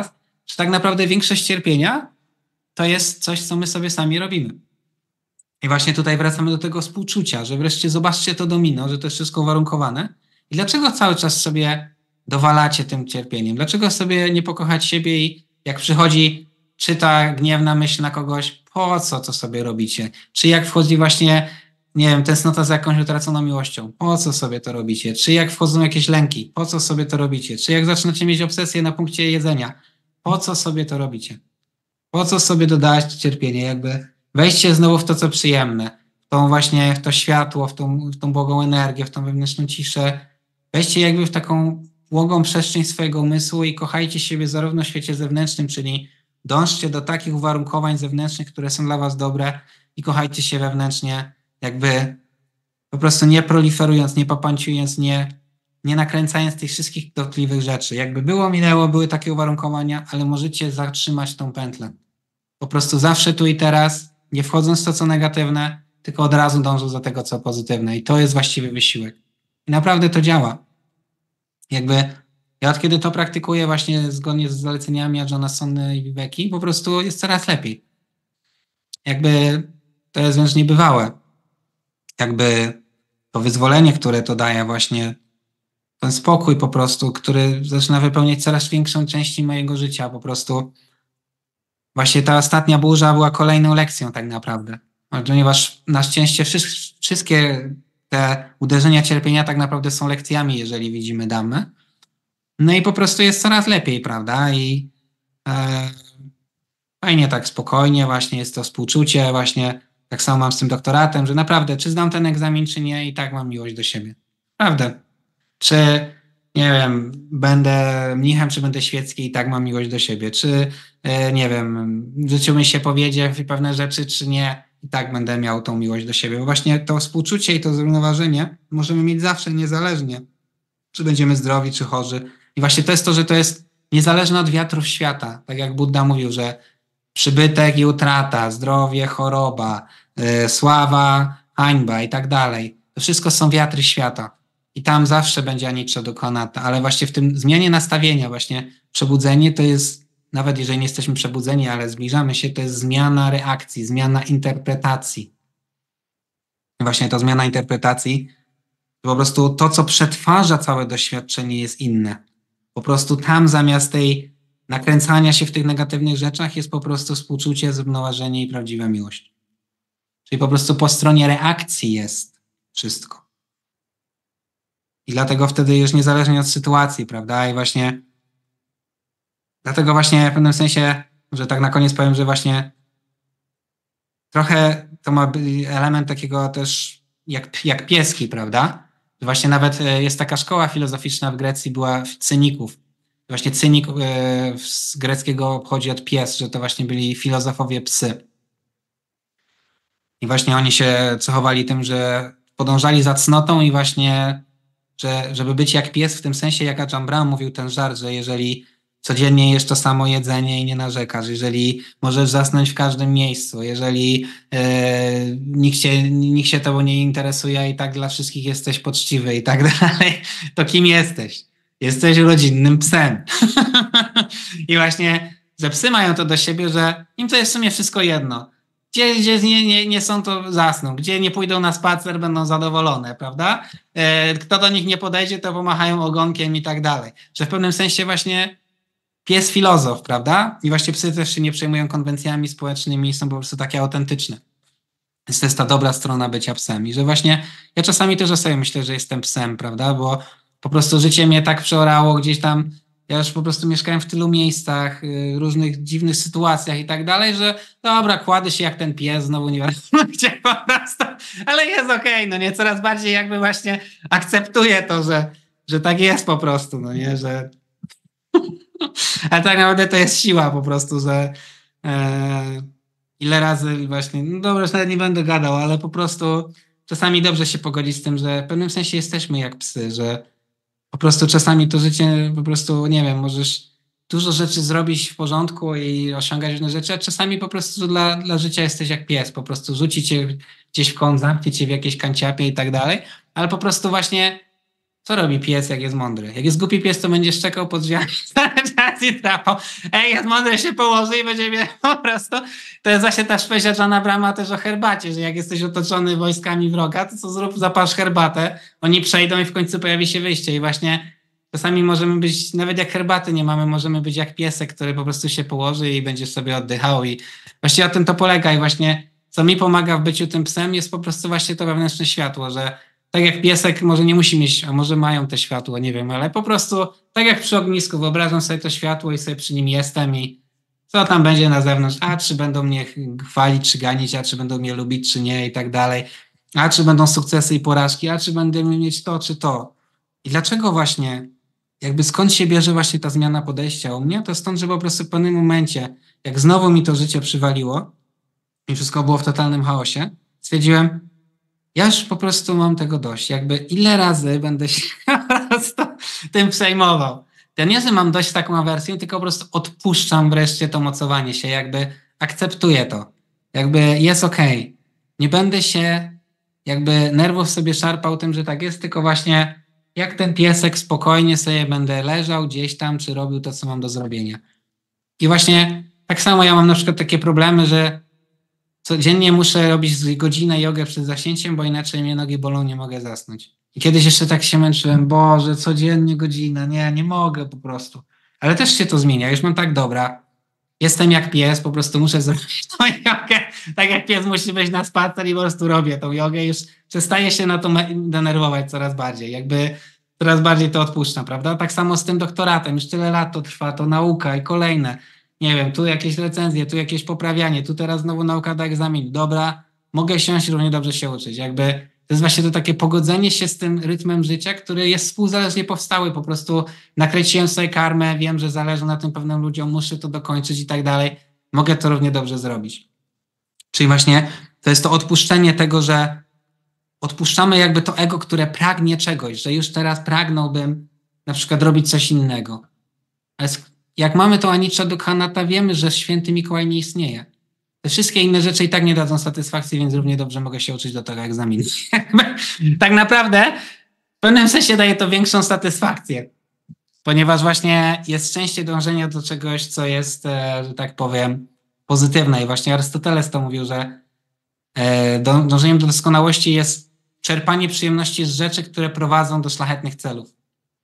że tak naprawdę większość cierpienia to jest coś, co my sobie sami robimy. I właśnie tutaj wracamy do tego współczucia, że wreszcie zobaczcie to domino, że to jest wszystko uwarunkowane. I dlaczego cały czas sobie dowalacie tym cierpieniem? Dlaczego sobie nie pokochać siebie i jak przychodzi czy ta gniewna myśl na kogoś, po co to sobie robicie? Czy jak wchodzi właśnie, nie wiem, tęsknota za jakąś utraconą miłością, po co sobie to robicie? Czy jak wchodzą jakieś lęki, po co sobie to robicie? Czy jak zaczynacie mieć obsesję na punkcie jedzenia, po co sobie to robicie? Po co sobie dodać cierpienie? Jakby wejście znowu w to, co przyjemne, w tą właśnie, w to światło, w tą błogą energię, w tą wewnętrzną ciszę. Wejście jakby w taką błogą przestrzeń swojego umysłu i kochajcie siebie zarówno w świecie zewnętrznym, czyli dążcie do takich uwarunkowań zewnętrznych, które są dla was dobre i kochajcie się wewnętrznie, jakby po prostu nie proliferując, nie papanciując, nie nakręcając tych wszystkich dotkliwych rzeczy. Jakby było, minęło, były takie uwarunkowania, ale możecie zatrzymać tą pętlę. Po prostu zawsze tu i teraz, nie wchodząc w to, co negatywne, tylko od razu dążąc do tego, co pozytywne. I to jest właściwy wysiłek. I naprawdę to działa. Jakby ja od kiedy to praktykuję właśnie zgodnie z zaleceniami Ajahna Sonny i Viveki, po prostu jest coraz lepiej. Jakby to jest wręcz niebywałe. Jakby to wyzwolenie, które to daje właśnie, ten spokój po prostu, który zaczyna wypełniać coraz większą część mojego życia. Po prostu właśnie ta ostatnia burza była kolejną lekcją tak naprawdę. Ponieważ na szczęście wszystkie te uderzenia cierpienia tak naprawdę są lekcjami, jeżeli widzimy damy. No i po prostu jest coraz lepiej, prawda? I fajnie tak spokojnie właśnie jest to współczucie, właśnie tak samo mam z tym doktoratem, że naprawdę czy zdam ten egzamin, czy nie, i tak mam miłość do siebie. Prawda. Czy, nie wiem, będę mnichem, czy będę świecki, i tak mam miłość do siebie. Czy, nie wiem, w życiu mi się powiedzie pewne rzeczy, czy nie, i tak będę miał tą miłość do siebie. Bo właśnie to współczucie i to zrównoważenie możemy mieć zawsze, niezależnie, czy będziemy zdrowi, czy chorzy. I właśnie to jest to, że to jest niezależne od wiatrów świata. Tak jak Buddha mówił, że przybytek i utrata, zdrowie, choroba, sława, hańba i tak dalej. To wszystko są wiatry świata. I tam zawsze będzie anicca dokonata. Ale właśnie w tym zmianie nastawienia, właśnie przebudzenie to jest, nawet jeżeli nie jesteśmy przebudzeni, ale zbliżamy się, to jest zmiana reakcji, zmiana interpretacji. I właśnie ta zmiana interpretacji, po prostu to, co przetwarza całe doświadczenie, jest inne. Po prostu tam zamiast tej nakręcania się w tych negatywnych rzeczach jest po prostu współczucie, zrównoważenie i prawdziwa miłość. Czyli po prostu po stronie reakcji jest wszystko. I dlatego wtedy już niezależnie od sytuacji, prawda? I właśnie dlatego właśnie w pewnym sensie, że tak na koniec powiem, że właśnie trochę to ma element takiego też jak pieski, prawda? Właśnie nawet jest taka szkoła filozoficzna w Grecji, była cyników. Właśnie cynik z greckiego pochodzi od pies, że to właśnie byli filozofowie psy. I właśnie oni się cechowali tym, że podążali za cnotą i właśnie, żeby być jak pies, w tym sensie jak Ajahn Brahm mówił ten żart, że jeżeli codziennie jesz to samo jedzenie i nie narzekasz, jeżeli możesz zasnąć w każdym miejscu, jeżeli nikt się tobą nie interesuje i tak dla wszystkich jesteś poczciwy i tak dalej, to kim jesteś? Jesteś rodzinnym psem. I właśnie, że psy mają to do siebie, że im to jest w sumie wszystko jedno. Gdzie nie są, to zasną. Gdzie nie pójdą na spacer, będą zadowolone, prawda? Kto do nich nie podejdzie, to pomachają ogonkiem i tak dalej. Że w pewnym sensie właśnie pies filozof, prawda? I właśnie psy też się nie przejmują konwencjami społecznymi, są po prostu takie autentyczne. Więc to jest ta dobra strona bycia psem. I że właśnie ja czasami też o sobie myślę, że jestem psem, prawda? Bo po prostu życie mnie tak przeorało gdzieś tam. Ja już po prostu mieszkałem w tylu miejscach, różnych dziwnych sytuacjach i tak dalej, że dobra, kładę się jak ten pies, znowu nie wiadomo gdzie po prostu, ale jest okej, no nie, coraz bardziej jakby właśnie akceptuję to, że tak jest po prostu, no nie, że ale tak naprawdę to jest siła po prostu, że ile razy właśnie, no dobra, już nawet nie będę gadał, ale po prostu czasami dobrze się pogodzić z tym, że w pewnym sensie jesteśmy jak psy, że po prostu czasami to życie, po prostu, nie wiem, możesz dużo rzeczy zrobić w porządku i osiągać różne rzeczy, a czasami po prostu dla życia jesteś jak pies, po prostu rzuci cię gdzieś w kąt, zamknie cię w jakiejś kanciapie i tak dalej, ale po prostu właśnie co robi pies, jak jest mądry? Jak jest głupi pies, to będzie szczekał pod drzwiami cały czas bardziej drapał. Jak mądre się położy i będzie mnie po prostu... To jest właśnie ta szpezia Johna Brahma też o herbacie, że jak jesteś otoczony wojskami wroga, to co zrób, zaparz herbatę, oni przejdą i w końcu pojawi się wyjście. I właśnie czasami możemy być, nawet jak herbaty nie mamy, możemy być jak piesek, który po prostu się położy i będzie sobie oddychał. I właściwie o tym to polega. I właśnie co mi pomaga w byciu tym psem, jest po prostu właśnie to wewnętrzne światło, że tak jak piesek może nie musi mieć, a może mają te światło, nie wiem, ale po prostu tak jak przy ognisku, wyobrażam sobie to światło i sobie przy nim jestem i co tam będzie na zewnątrz, a czy będą mnie chwalić, czy ganić, a czy będą mnie lubić, czy nie i tak dalej, a czy będą sukcesy i porażki, a czy będziemy mieć to, czy to. I dlaczego właśnie, jakby skąd się bierze właśnie ta zmiana podejścia u mnie, to stąd, że po prostu w pewnym momencie, jak znowu mi to życie przywaliło i wszystko było w totalnym chaosie, stwierdziłem, ja już po prostu mam tego dość. Jakby ile razy będę się po prostu tym przejmował. Ja nie, że mam dość taką awersję, tylko po prostu odpuszczam wreszcie to mocowanie się. Jakby akceptuję to. Jakby jest okej. Nie będę się jakby nerwów sobie szarpał tym, że tak jest, tylko właśnie jak ten piesek spokojnie sobie będę leżał gdzieś tam, czy robił to, co mam do zrobienia. I właśnie tak samo ja mam na przykład takie problemy, że codziennie muszę robić godzinę jogę przed zaśnięciem, bo inaczej mnie nogi bolą, nie mogę zasnąć. I kiedyś jeszcze tak się męczyłem, Boże, codziennie godzina, nie mogę po prostu. Ale też się to zmienia, już mam tak, dobra, jestem jak pies, po prostu muszę zrobić tą jogę, tak jak pies musi wejść na spacer i po prostu robię tą jogę, już przestaję się na to denerwować coraz bardziej, jakby coraz bardziej to odpuszczam, prawda? Tak samo z tym doktoratem, już tyle lat to trwa, to nauka i kolejne. Nie wiem, tu jakieś recenzje, tu jakieś poprawianie, tu teraz znowu nauka do egzaminu. Dobra, mogę siąść i równie dobrze się uczyć. Jakby to jest właśnie to takie pogodzenie się z tym rytmem życia, który jest współzależnie powstały. Po prostu nakręciłem sobie karmę, wiem, że zależy na tym pewnym ludziom, muszę to dokończyć i tak dalej. Mogę to równie dobrze zrobić. Czyli właśnie to jest to odpuszczenie tego, że odpuszczamy jakby to ego, które pragnie czegoś, że już teraz pragnąłbym na przykład robić coś innego. Ale jak mamy tą Anicca Dukhanata, wiemy, że święty Mikołaj nie istnieje. Te wszystkie inne rzeczy i tak nie dadzą satysfakcji, więc równie dobrze mogę się uczyć do tego egzaminu. Tak naprawdę w pewnym sensie daje to większą satysfakcję, ponieważ właśnie jest szczęście dążenia do czegoś, co jest, że tak powiem, pozytywne. I właśnie Arystoteles to mówił, że dążeniem do doskonałości jest czerpanie przyjemności z rzeczy, które prowadzą do szlachetnych celów.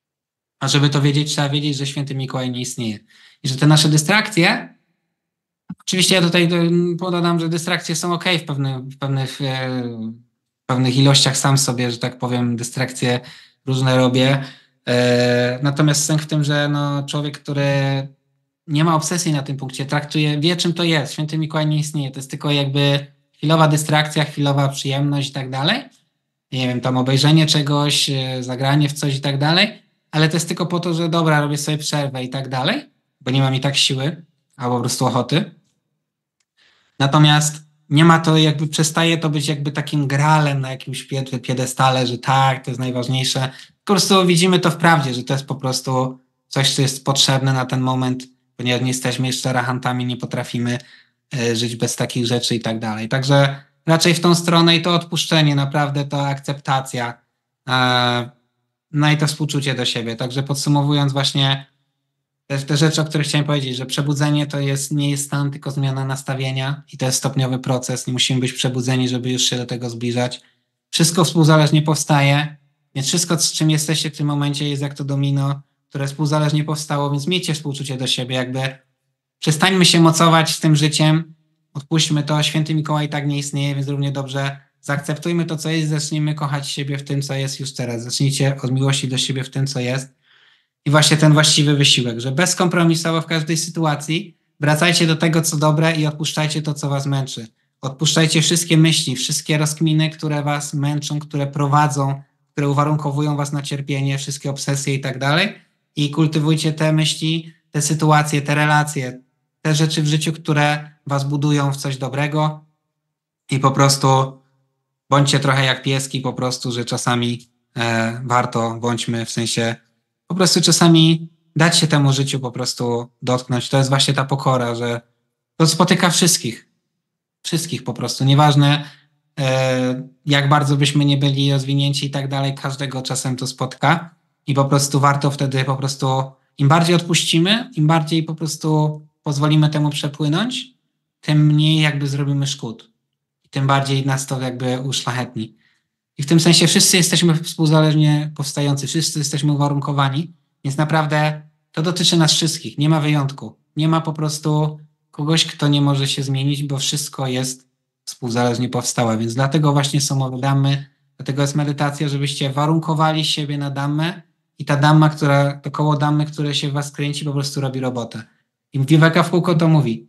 A żeby to wiedzieć, trzeba wiedzieć, że święty Mikołaj nie istnieje. I że te nasze dystrakcje, oczywiście ja tutaj podam, że dystrakcje są okej w pewnych ilościach, sam sobie, że tak powiem, dystrakcje różne robię. Natomiast sęk w tym, że no, człowiek, który nie ma obsesji na tym punkcie, traktuje, wie czym to jest. Święty Mikołaj nie istnieje. To jest tylko jakby chwilowa dystrakcja, chwilowa przyjemność i tak dalej. Nie wiem, tam obejrzenie czegoś, zagranie w coś i tak dalej. Ale to jest tylko po to, że dobra, robię sobie przerwę i tak dalej, bo nie mam i tak siły, albo po prostu ochoty. Natomiast nie ma to jakby, przestaje to być jakby takim gralem na jakimś piedestale, że tak, to jest najważniejsze. Po prostu widzimy to w prawdzie, że to jest po prostu coś, co jest potrzebne na ten moment, ponieważ nie jesteśmy jeszcze rahantami, nie potrafimy żyć bez takich rzeczy i tak dalej. Także raczej w tą stronę i to odpuszczenie, naprawdę to akceptacja, no i to współczucie do siebie. Także podsumowując właśnie te rzeczy, o których chciałem powiedzieć, że przebudzenie to nie jest stan, tylko zmiana nastawienia i to jest stopniowy proces. Nie musimy być przebudzeni, żeby już się do tego zbliżać. Wszystko współzależnie powstaje, więc wszystko, z czym jesteście w tym momencie, jest jak to domino, które współzależnie powstało, więc miejcie współczucie do siebie, jakby przestańmy się mocować z tym życiem, odpuśćmy to, święty Mikołaj tak nie istnieje, więc równie dobrze zaakceptujmy to, co jest, zacznijmy kochać siebie w tym, co jest już teraz. Zacznijcie od miłości do siebie w tym, co jest. I właśnie ten właściwy wysiłek, że bezkompromisowo w każdej sytuacji wracajcie do tego, co dobre i odpuszczajcie to, co was męczy. Odpuszczajcie wszystkie myśli, wszystkie rozkminy, które was męczą, które prowadzą, które uwarunkowują was na cierpienie, wszystkie obsesje i tak dalej. I kultywujcie te myśli, te sytuacje, te relacje, te rzeczy w życiu, które was budują w coś dobrego. I po prostu bądźcie trochę jak pieski, po prostu, że czasami warto, bądźmy w sensie po prostu czasami dać się temu życiu po prostu dotknąć. To jest właśnie ta pokora, że to spotyka wszystkich. Wszystkich po prostu. Nieważne jak bardzo byśmy nie byli rozwinięci i tak dalej, każdego czasem to spotka i po prostu warto wtedy po prostu Im bardziej odpuścimy, im bardziej po prostu pozwolimy temu przepłynąć, tym mniej jakby zrobimy szkód. I tym bardziej nas to jakby uszlachetni. I w tym sensie wszyscy jesteśmy współzależnie powstający, wszyscy jesteśmy uwarunkowani, więc naprawdę to dotyczy nas wszystkich, nie ma wyjątku. Nie ma po prostu kogoś, kto nie może się zmienić, bo wszystko jest współzależnie powstałe, więc dlatego właśnie są owe dammy, dlatego jest medytacja, żebyście warunkowali siebie na dammę i ta damma, to koło dammy, które się w was kręci, po prostu robi robotę. I Viveka to mówi.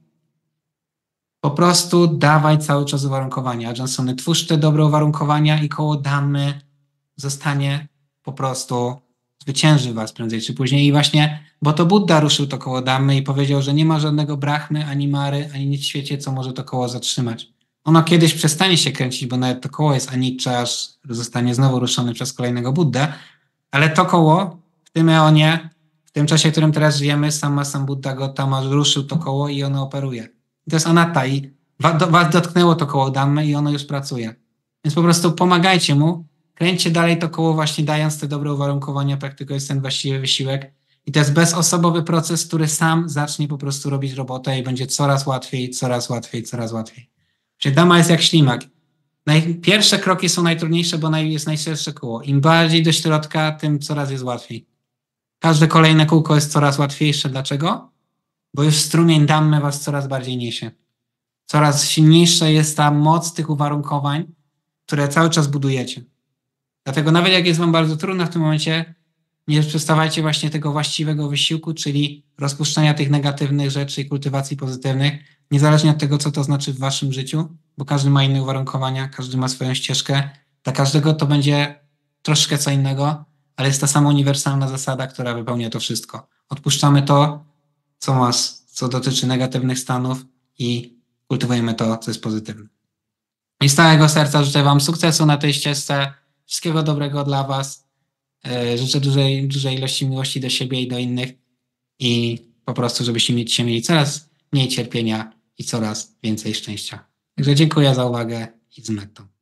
Po prostu dawaj cały czas uwarunkowania. Johnsony, twórz te dobre uwarunkowania i koło dammy zostanie po prostu, zwycięży was prędzej czy później. I właśnie, bo to Buddha ruszył to koło dammy i powiedział, że nie ma żadnego brahmy, ani mary, ani nic w świecie, co może to koło zatrzymać. Ono kiedyś przestanie się kręcić, bo nawet to koło jest anicza, aż zostanie znowu ruszone przez kolejnego Buddę, ale to koło w tym eonie, w tym czasie, w którym teraz żyjemy, sam Buddha Gautama ruszył to koło i ono operuje. To jest anatta i was dotknęło to koło dammy i ono już pracuje. Więc po prostu pomagajcie mu, kręćcie dalej to koło właśnie dając te dobre uwarunkowania, praktykując ten właściwy wysiłek. I to jest bezosobowy proces, który sam zacznie po prostu robić robotę i będzie coraz łatwiej, coraz łatwiej, coraz łatwiej. Czyli dama jest jak ślimak. Pierwsze kroki są najtrudniejsze, bo jest najszersze koło. Im bardziej do środka, tym coraz jest łatwiej. Każde kolejne kółko jest coraz łatwiejsze. Dlaczego? Bo już strumień dammy was coraz bardziej niesie. Coraz silniejsza jest ta moc tych uwarunkowań, które cały czas budujecie. Dlatego nawet jak jest wam bardzo trudno w tym momencie, nie przestawajcie właśnie tego właściwego wysiłku, czyli rozpuszczania tych negatywnych rzeczy i kultywacji pozytywnych, niezależnie od tego, co to znaczy w waszym życiu, bo każdy ma inne uwarunkowania, każdy ma swoją ścieżkę. Dla każdego to będzie troszkę co innego, ale jest ta sama uniwersalna zasada, która wypełnia to wszystko. Odpuszczamy to, co dotyczy negatywnych stanów i kultywujemy to, co jest pozytywne. I z całego serca życzę wam sukcesu na tej ścieżce, wszystkiego dobrego dla was. Życzę dużej ilości miłości do siebie i do innych i po prostu, żebyście mieli coraz mniej cierpienia i coraz więcej szczęścia. Także dziękuję za uwagę i z mettą.